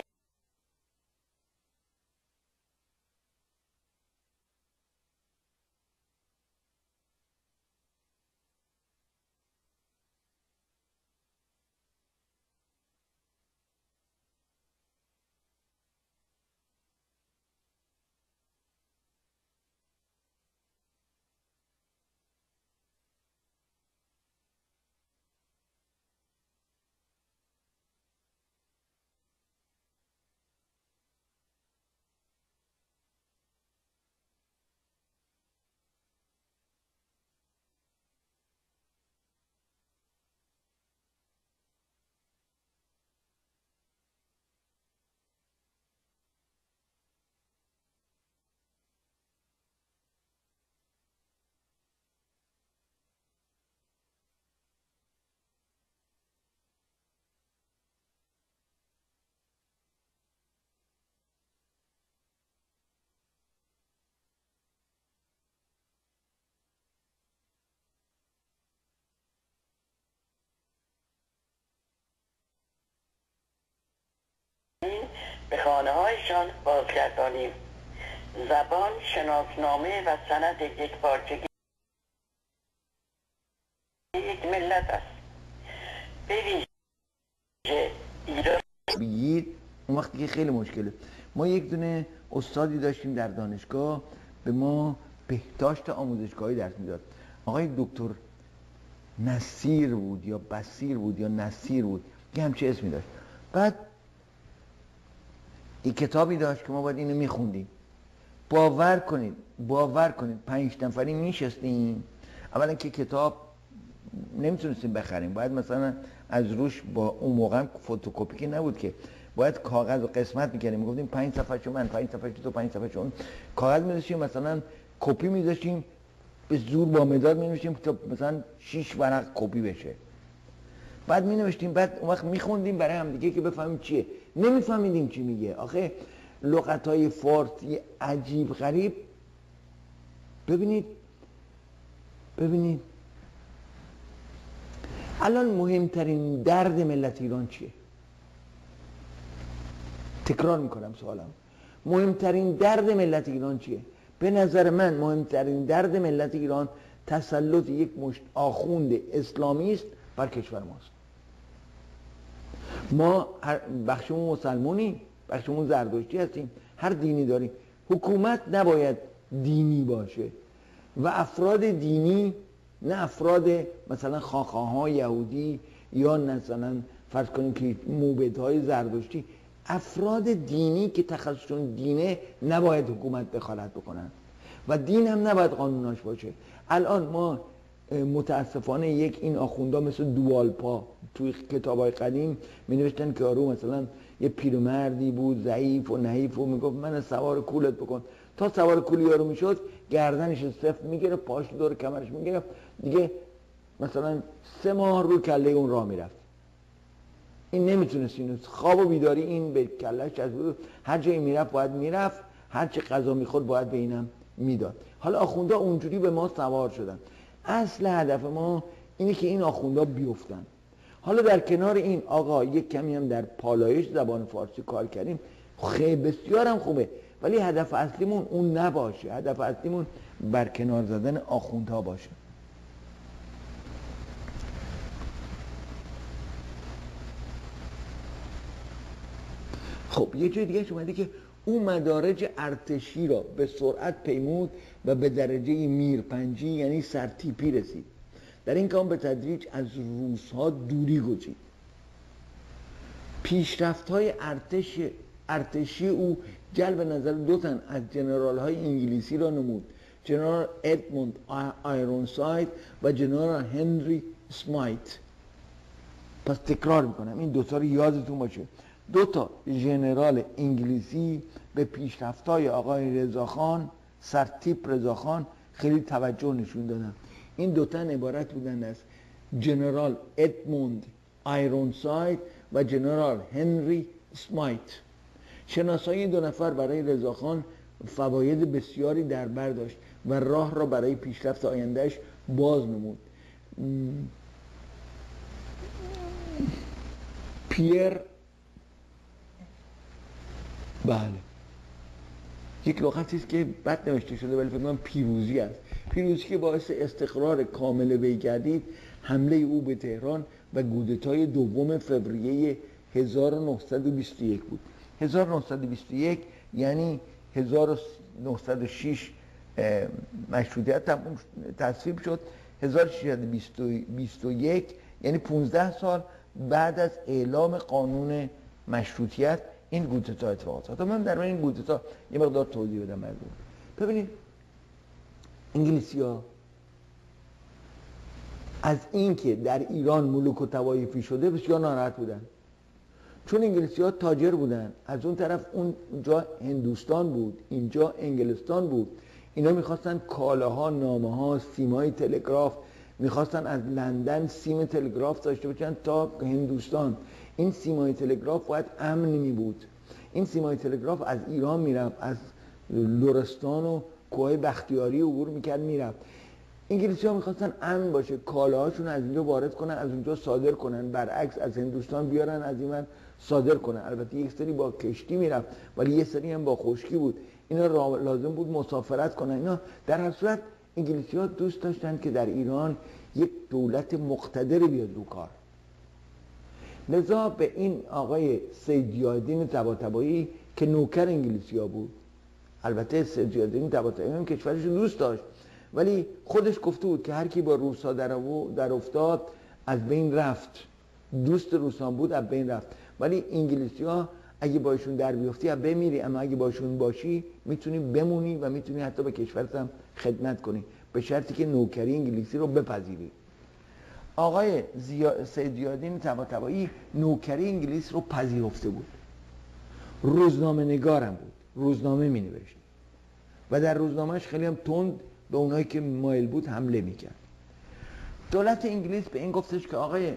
به خانه هایشان بازگردانیم. زبان شناسنامه و سند یک پارچگی یک ملت است. به ویژه ایران بگید اون وقتی که خیلی مشکله. ما یک دونه استادی داشتیم در دانشگاه به ما بهداشت آموزشگاهی درس میداد. آقای دکتر نصیر بود یا بصیر بود یا نصیر بود، یه همچه اسمی داشت. بعد این کتابی داشت که ما باید اینو میخوندیم. باور کنید باور کنید پنج نفری میشستیم. اولا که کتاب نمیتونستیم بخریم، باید مثلا از روش با اون موقع فتوکپی که نبود که باید کاغذ و قسمت میکردیم، میگفتیم پنج صفحه شو من، پنج صفحه شو تو، پنج صفحه شو. کاغذ میذاشتیم مثلا کپی میذاشتیم به زور با مداد مینوشتیم تا مثلا شش ورق کپی بشه. بعد مینوشتیم، بعد اون وقت میخوندیم برای هم دیگه که بفهمیم چیه. نمیفهمیدیم چی میگه. آخه لغت‌های فارسی عجیب غریب. ببینید ببینید الان مهمترین درد ملت ایران چیه؟ تکرار میکنم سوالم. مهمترین درد ملت ایران چیه؟ به نظر من مهمترین درد ملت ایران تسلط یک مشت آخوند اسلامی است بر کشور ماست. ما بخشمون مسلمونی، بخشمون زرتشتی هستیم، هر دینی داریم. حکومت نباید دینی باشه و افراد دینی، نه افراد مثلا خاخاهای یهودی یا مثلا فرض کنیم که موبدهای زرتشتی. افراد دینی که تخصصشون دینه نباید حکومت دخالت بکنن و دین هم نباید قانوناش باشه. الان ما متاسفانه یک این آخوندا مثل دوالپا توی کتابای قدیم می نوشتن که آرو مثلا یه پیرمردی بود ضعیف و نحیف و میگفت من سوار کولت بکن. تا سوار کول یارو میشد گردنش صفر میگیره، پاش دور کمرش میگیره، دیگه مثلا سه ماه رو کله اون راه میرفت. این نمیتونست اینو خواب و بیداری این به کلهش از بود. هر جایی میرفت باید میرفت، هر چه غذا میخورد باید به اینم میداد. حالا آخوندا اونجوری به ما سوار شدن. اصل هدف ما اینه که این آخوندا بیفتن. حالا در کنار این آقا یک کمی هم در پالایش زبان فارسی کار کردیم، خیلی بسیار هم خوبه، ولی هدف اصلیمون اون نباشه. هدف اصلیمون برکنار زدن آخوندها باشه. خب یه جای دیگه اومده که اون مدارج ارتشی را به سرعت پیمود و به درجه میرپنجی یعنی سرتیپی رسید. در این کام به تدریج از روس‌ها دوری گزید. پیشرفت‌های ارتش ارتشی او جلب نظر دو تن از جنرال‌های انگلیسی را نمود، جنرال ادموند آیرونساید و جنرال هنری اسمایت. پس تکرار میکنم این دوتا رو یادتون باشه. دو تا ژنرال انگلیسی به پیشرفت‌های آقای رضاخان، سرتیپ رضاخان خیلی توجه نشون دادن. این دو تن عبارت بودند از جنرال ادموند آیرونساید و جنرال هنری اسمایت. شناسایی دو نفر برای رضاخان فواید بسیاری در بر داشت و راه را برای پیشرفت آیندهش باز نمود. پیر بله یک لغتی است که بد نوشته شده ولی فکر کنم پیروزی است. پیروزی که باعث استقرار کامل وی گردید. حمله او به تهران و کودتای دوم فوریه هزار و نهصد و بیست و یک بود. هزار و نهصد و بیست و یک یعنی هزار و نهصد و شش مشروطیت تصویب شد. هزار و ششصد و بیست و یک یعنی پانزده سال بعد از اعلام قانون مشروطیت این کودتا اتفاق افتاد. من در این کودتا یه مقدار توضیح بدم مردم. ببینید انگلیسی‌ها از اینکه در ایران ملوک و توایفی شده بسیار ناراحت بودن، چون انگلیسی‌ها تاجر بودن. از اون طرف اونجا هندوستان بود، اینجا انگلستان بود. اینا میخواستن کالاها، نامه‌ها، سیمای تلگراف میخواستن از لندن سیم تلگراف داشته باشن تا هندوستان. این سیمای تلگراف باید امنی بود. این سیمای تلگراف از ایران میرفت، از لرستان و کوه بختیاری عبور میکرد میرفت. انگلیسی ها میخواستن امن باشه، کالاهاشون از اینجا وارد کنن، از اونجا صادر کنن، برعکس از هندوستان بیارن از این من صادر کنه. البته یک سری با کشتی میرفت ولی یه سری هم با خشکی بود، اینا را لازم بود مسافرت کنن. اینا در هر صورت انگلیسی ها دوست داشتن که در ایران یک دولت مقتدر بیاد رو کار. لذا به این آقای سید ضیاءالدین طباطبایی که نوکر انگلیسی ها بود، البته سید ضیاءالدین طباطبایی هم کشورش رو دوست داشت ولی خودش گفته بود که هر کی با روسا در, در افتاد از بین رفت، دوست روسان بود از بین رفت. ولی انگلیسی ها اگه باشون در بیفتی از بمیری، اما اگه باشون باشی میتونی بمونی و میتونی حتی به کشورت هم خدمت کنی، به شرطی که نوکری انگلیسی رو بپذیری. آقای زیا... سید ضیاءالدین طباطبایی نوکری انگلیس رو پذیرفته بود، روزنامه نگارم بود، روزنامه می نوشت و در روزنامهش خیلی هم تند به اونایی که مایل بود حمله میکرد. دولت انگلیس به این گفتش که آقای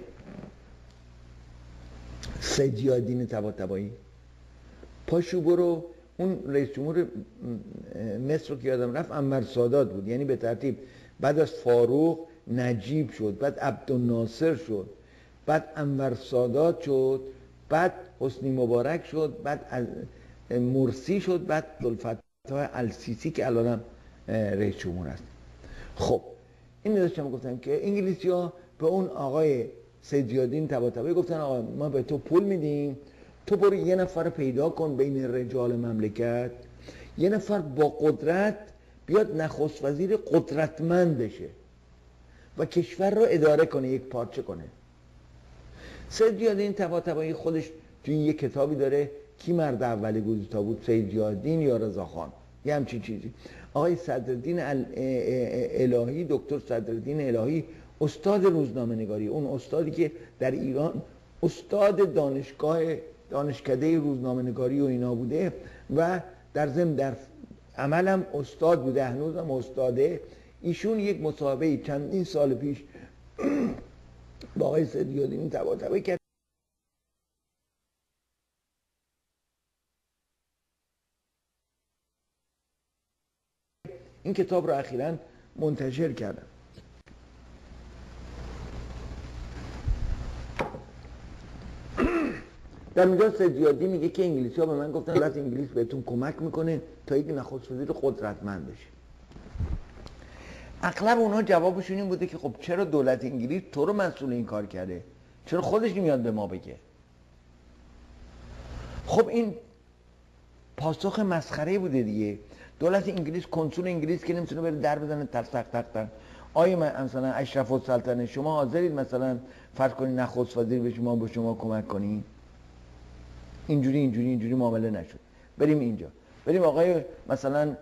سید ضیاءالدین طباطبایی پاشو برو، اون رئیس جمهور مصر رو که یادم رفت انور سادات بود، یعنی به ترتیب بعد از فاروق نجیب شد، بعد عبدالناصر شد، بعد انور سادات شد، بعد حسنی مبارک شد، بعد از مرسی شد، بعد عبدالفتاح السیسی که الان رئیس جمهور است. خب این داشتم گفتم که انگلیسی ها به اون آقای سید ضیاءالدین طباطبایی گفتن آقا ما به تو پول میدیم، تو برو یه نفر پیدا کن بین رجال مملکت، یه نفر با قدرت بیاد نخست وزیر قدرتمند بشه و کشور رو اداره کنه، یک پارچه کنه. سید ضیاءالدین طباطبایی خودش توی یه کتابی داره کی مرد اول گوزتا بود، سید ضیاءالدین یا رضاخان، یه همچین چیزی. آقای صدرالدین الهی، دکتر صدرالدین الهی، استاد روزنامه نگاری، اون استادی که در ایران استاد دانشگاه دانشکده روزنامه نگاری و اینا بوده و در ضمن در عملم استاد بوده، هنوزم استاده. ایشون یک مصاحبه چندین سال پیش با آقای سید ضیاءالدین طباطبایی کرد. این کتاب رو اخیراً منتشر کردم. در اینجا سید ضیاءالدین میگه که انگلیسی ها به من گفتن دولت انگلیس بهتون کمک میکنه تا یک نخست وزیر قدرتمند بشه. اغلب اونها جوابشون این بوده که خب چرا دولت انگلیس تو رو مسئول این کار کرده، چرا خودش نمیاد به ما بگه؟ خب این پاسخ مسخره بوده دیگه. دولت انگلیس، کنسول انگلیس که نمیتونه بره در بزنه تق تق تق تق. آیا مثلا اشرف السلطنه شما حاضرید مثلا فرض کنید نخست وزیر به شما با شما کمک کنیم؟ اینجوری اینجوری اینجوری معامله نشد. بریم اینجا، بریم آقای مثلا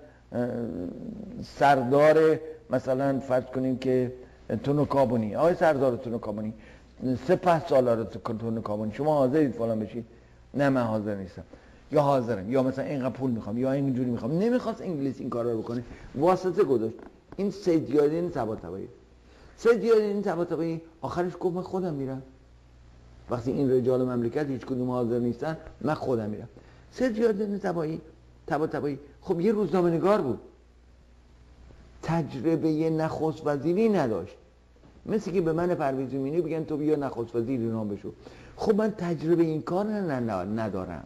سردار مثلا فرض کنیم که تونوکابونی، آقای سردار تونوکابونی سپه سالار تونوکابونی شما حاضرید فلان بشید؟ نه من حاضر نیستم، یا حاضرم، یا مثلا اینقدر پول میخوام، یا اینجوری میخوام. نمیخواست انگلیس این کار رو بکنه، واسطه گذاشت. این سید ضیاءالدین طباطبایی سید ضیاءالدین طباطبایی آخرش گفت من خودم میرم. وقتی این رجال مملکت هیچ کدوم حاضر نیستن من خودم میرم. سید ضیاءالدین طباطبایی خب یه روزنامه نگار بود، تجربه نخست وزیری نداشت. مثل که به من پرویز امینی بگن تو بیا نخست وزیر ایران بشو. خب من تجربه این کار ندارم.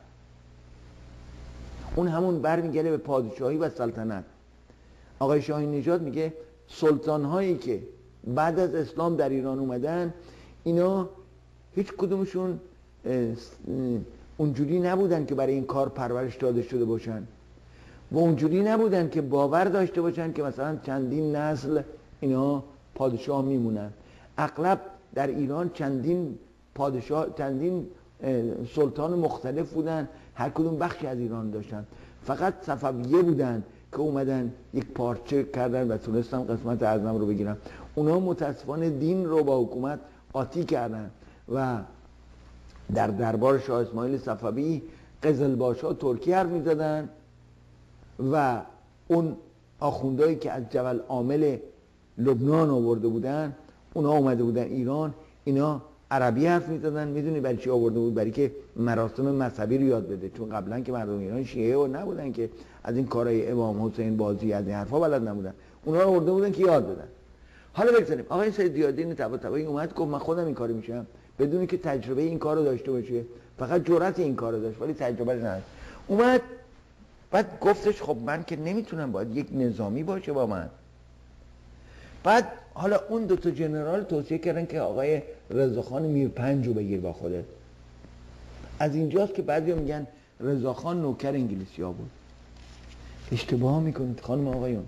اون همون برمیگره به پادشاهی و سلطنت. آقای شاهین نژاد میگه سلطان هایی که بعد از اسلام در ایران اومدن اینا هیچ کدومشون اونجوری نبودن که برای این کار پرورش داده شده باشن و اونجوری نبودن که باور داشته باشن که مثلا چندین نسل اینا پادشاه میمونن. اغلب در ایران چندین پادشاه، چندین سلطان مختلف بودن، هر کدوم بخشی از ایران داشتن. فقط صفویه بودن که اومدن یک پارچه کردن و تونستن قسمت اعظم رو بگیرن. اونا متاسفانه دین رو با حکومت قاطی کردن و در دربار شاه اسماعیل صفوی قزلباشا ترکی حرف می‌زدن و اون آخوندهایی که از جبل عامل لبنان آورده بودن اونا اومده بودن ایران، اینا عربی حرف می‌زدن. میدونی برای چی آورده بود؟ برای که مراسم مذهبی رو یاد بده، چون قبلا که مردم ایران شیعه و نبودن که از این کارهای امام حسین بازی از این حرفا بلد نبودن، اونا رو آورده بودن که یاد بدن. حالا بگذاریم آقای سید ضیاءالدین طباطبایی اومد گفت من خودم این کارو میشم بدون که تجربه این کارو داشته باشه فقط جرأت این کارو داشت ولی تجربه نداشت. اومد بعد گفتش خب من که نمیتونم، باید یک نظامی باشه با من. بعد حالا اون دو تا جنرال توصیه کردن که آقای رضاخان میرپنج رو بگیر با خودت. از اینجاست که بعضی میگن رضاخان نوکر انگلیسی ها بود. اشتباه میکنید خانم آقایون.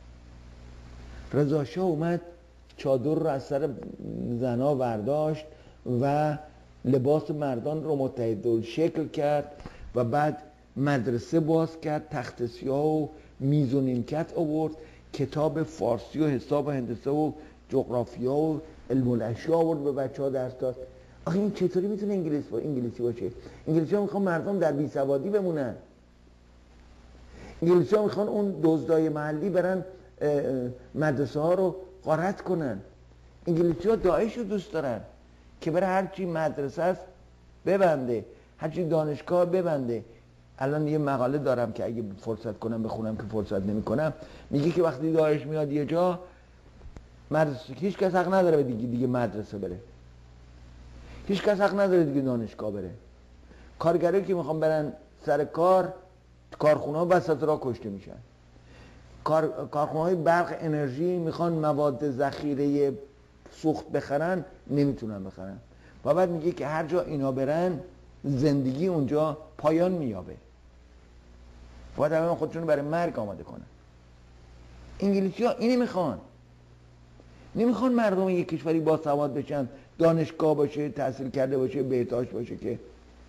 رضا شاه اومد چادر رو از سر زنا برداشت و لباس مردان رو متحد شکل کرد و بعد مدرسه باز کرد، تخت سیاه و میز و نیمکت آورد، کتاب فارسی و حساب و هندسه و جغرافیا و علم الاشیاء آورد به بچه ها درس داد. آخه این چطوری میتونه انگلیس با انگلیسی باشه؟ انگلیسی ها میخوان مردم در بیسوادی بمونن. انگلیسی ها میخوان اون دزدای محلی برن مدرسه ها رو غارت کنن. انگلیسی ها داعش رو دوست دارن که بره هرچی مدرسه است ببنده، هرچی دانشگاه ببنده. الان یه مقاله دارم که اگه فرصت کنم بخونم که فرصت نمی کنم، میگه که وقتی داعش میاد یه جا مدرسه، هیچ کس حق نداره به دیگه, دیگه مدرسه بره، هیچ کس حق نداره دیگه دانشگاه بره. کارگرایی که میخوان برن سر کار، کارخونه ها وسط راه کشته میشن. کار، کارخونه های برق انرژی میخوان مواد ذخیره سوخت بخرن، نمیتونن بخرن. و بعد میگه که هر جا اینا برن زندگی اونجا پایان مییابه. باید همه خودشون برای مرگ آماده کنن. انگلیسی ها اینی میخوان. نمیخوان مردم یک کشوری با سواد بشن، دانشگاه باشه، تحصیل کرده باشه، بهداشت باشه. که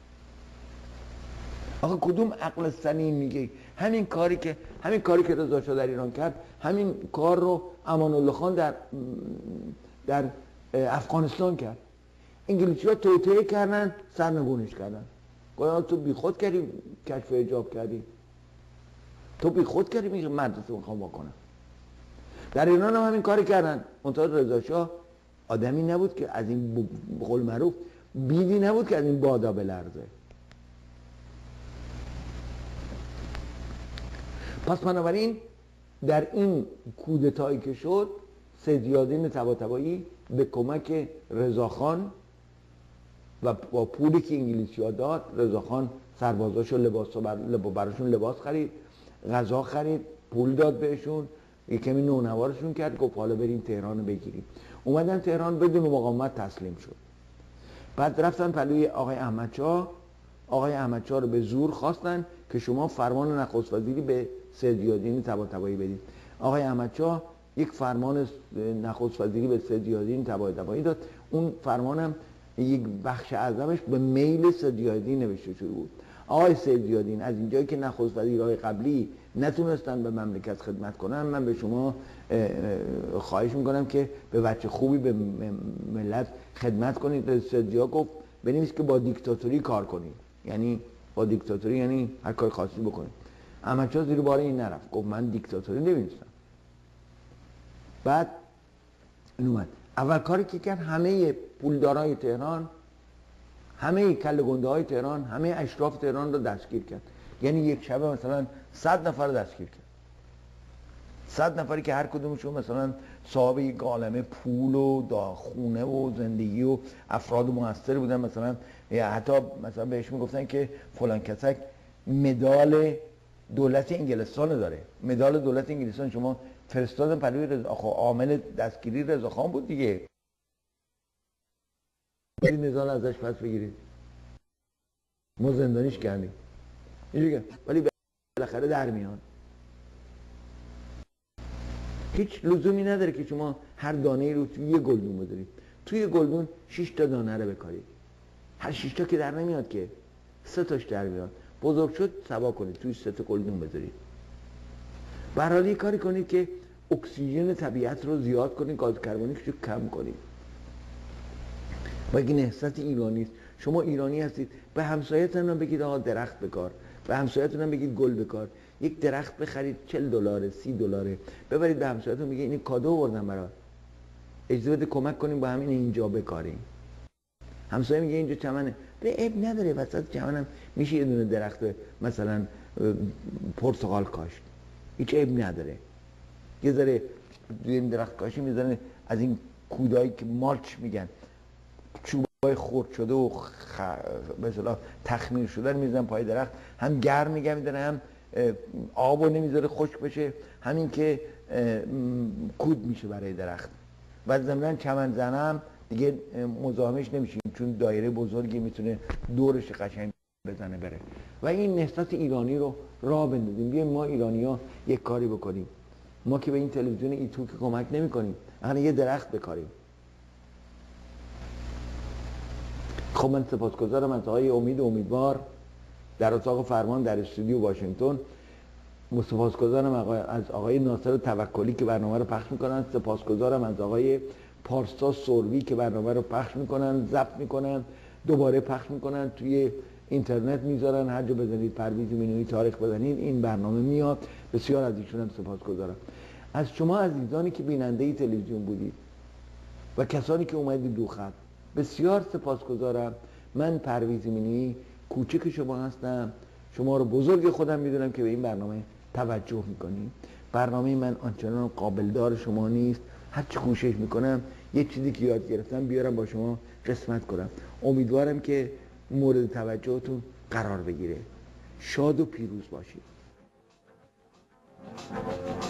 آخه کدوم عقل سلیم میگه همین کاری که همین کاری که رضا شاه در ایران کرد، همین کار رو امان الله خان در در افغانستان کرد. انگلیسی ها توطئه کردن، سرنگونش کردن. گویا تو بی خود کردی کشف حجاب کردی، تو بی خود کردی میگه مدرسه میخوام واکنم. در ایران هم همین کاری کردن. منتها رضا شاه آدمی نبود که از این قول معروف بیدی نبود که از این بادا بلرزه. پس بنابراین در این کودتایی که شد، سیدیادین طباطبایی به کمک رضاخان و با پولی که انگلیسی ها داد، رضاخان سربازاشو لباس بر... براشون لباس خرید، غذا خرید، پول داد بهشون، یک کمی نونوارشون کرد، گفت حالا بریم تهران رو بگیریم. اومدن تهران، بدون مقاومت تسلیم شد. بعد رفتن پلوی آقای احمدشاه. آقای احمدشاه رو به زور خواستن که شما فرمان نخست وزیری به سیدیادین طباطبایی بدید. آقای احمدشاه یک فرمان نخست وزیری به سیدیادین طباطبایی داد. اون فرمانم یک بخش اعظمش به میل سیدیادین نوشته شده بود. آقای سیدیادین، از اینجایی که نخست وزیرهای قبلی نتونستن به مملکت خدمت کنن، من به شما خواهش میکنم که به بچه خوبی به ملت خدمت کنید. سیدیا گفت بنویس که با دیکتاتوری کار کنید، یعنی با دیکتاتوری یعنی هر کاری خاصی بکنید. احمدشاه زیر بار این نرفت، گفت من دیکتاتوری نمی‌نویسم. بعد این اومد اول کاری که کرد، همه پولدارای تهران، همه کله گنده های تهران، همه اشراف تهران رو دستگیر کرد. یعنی یک شبه مثلا صد نفر رو دستگیر کرد. صد نفری که هر کدومشون مثلا صاحب یک عالمه پول و خونه و زندگی و افراد موثر بودن. مثلا حتی مثلا بهش میگفتن که فلان کسک مدال دولت انگلستان داره. مدال دولت انگلستان شما فرستادن پلوی رضا خان، عامل دستگیری رضا خان بود دیگه. این نزال ازش پس بگیرید، ما زندانیش کردیم اینجوری، ولی بالاخره در میان. هیچ لزومی نداره که شما هر دانه رو توی یه گلدون بذارید. توی یه گلدون شش تا دانه رو بکارید. هر شش تا که در نمیاد که، سه تاش در میاد. بزرگ شد سوا کنید، توی سه تا گلدون بذارید. برای کاری کنید که اکسیژن طبیعت رو زیاد کنید، گاز کربونیک رو کم کنید. و این نهضت ایرانی است. شما ایرانی هستید، به همسایه‌تون هم بگید آقا درخت بکار، به همسایه‌تون هم بگید گل بکار. یک درخت بخرید چهل دلاره، سی دلاره، ببرید به همسایه‌تون بگید این کادو آوردم برات، اجازه بده کمک کنیم با همین اینجا بکاریم. همسایه میگه اینجا چمنه، به عیب نداره، وسط چمنم میشه یه دونه درخت مثلا پرتقال کاشت، هیچ عیب نداره. یه ذره این درخت کاشی میذارن از این کودایی که مالچ میگن، چوب با خرد شده و خ... به اصطلاح تخمیر شده رو میزنن پای درخت، هم گرم نگه میداره، هم آبو نمیذاره خشک بشه، همین که کود میشه برای درخت. و ضمن چمن زنم دیگه مزاحمش نمیشیم چون دایره بزرگی میتونه دورش قشنگ بزنه بره. و این نهضت ایرانی رو راه بندازیم. بیایم ما ایرانی‌ها یک کاری بکنیم. ما که به این تلویزیون ایتو که کمک نمی‌کنیم، اصلا یه درخت بکاریم. خب من سپاسگزارم از آقای امید امیدوار در اتاق فرمان در استودیو واشنگتن. سپاسگزارم از آقای ناصر توکلی که برنامه رو پخش میکنن. سپاسگزارم از آقای پارسا سروی که برنامه رو پخش میکنن، ضبط میکنن، دوباره پخش میکنن، توی اینترنت میذارن. هر جا بزنید پرویز مینویی تاریخ بزنید این برنامه میاد. بسیار از ایشون سپاسگزارم. از شما عزیزانی که بیننده تلویزیون بودید و کسانی که اومدید دو خط بسیار سپاسگزارم. من پرویز مینویی کوچک شما هستم. شما رو بزرگ خودم میدونم که به این برنامه توجه میکنیم. برنامه من آنچنان قابلدار شما نیست. هر چی کوشش میکنم یه چیزی که یاد گرفتم بیارم با شما قسمت کنم. امیدوارم که مورد توجهتون قرار بگیره. شاد و پیروز باشید.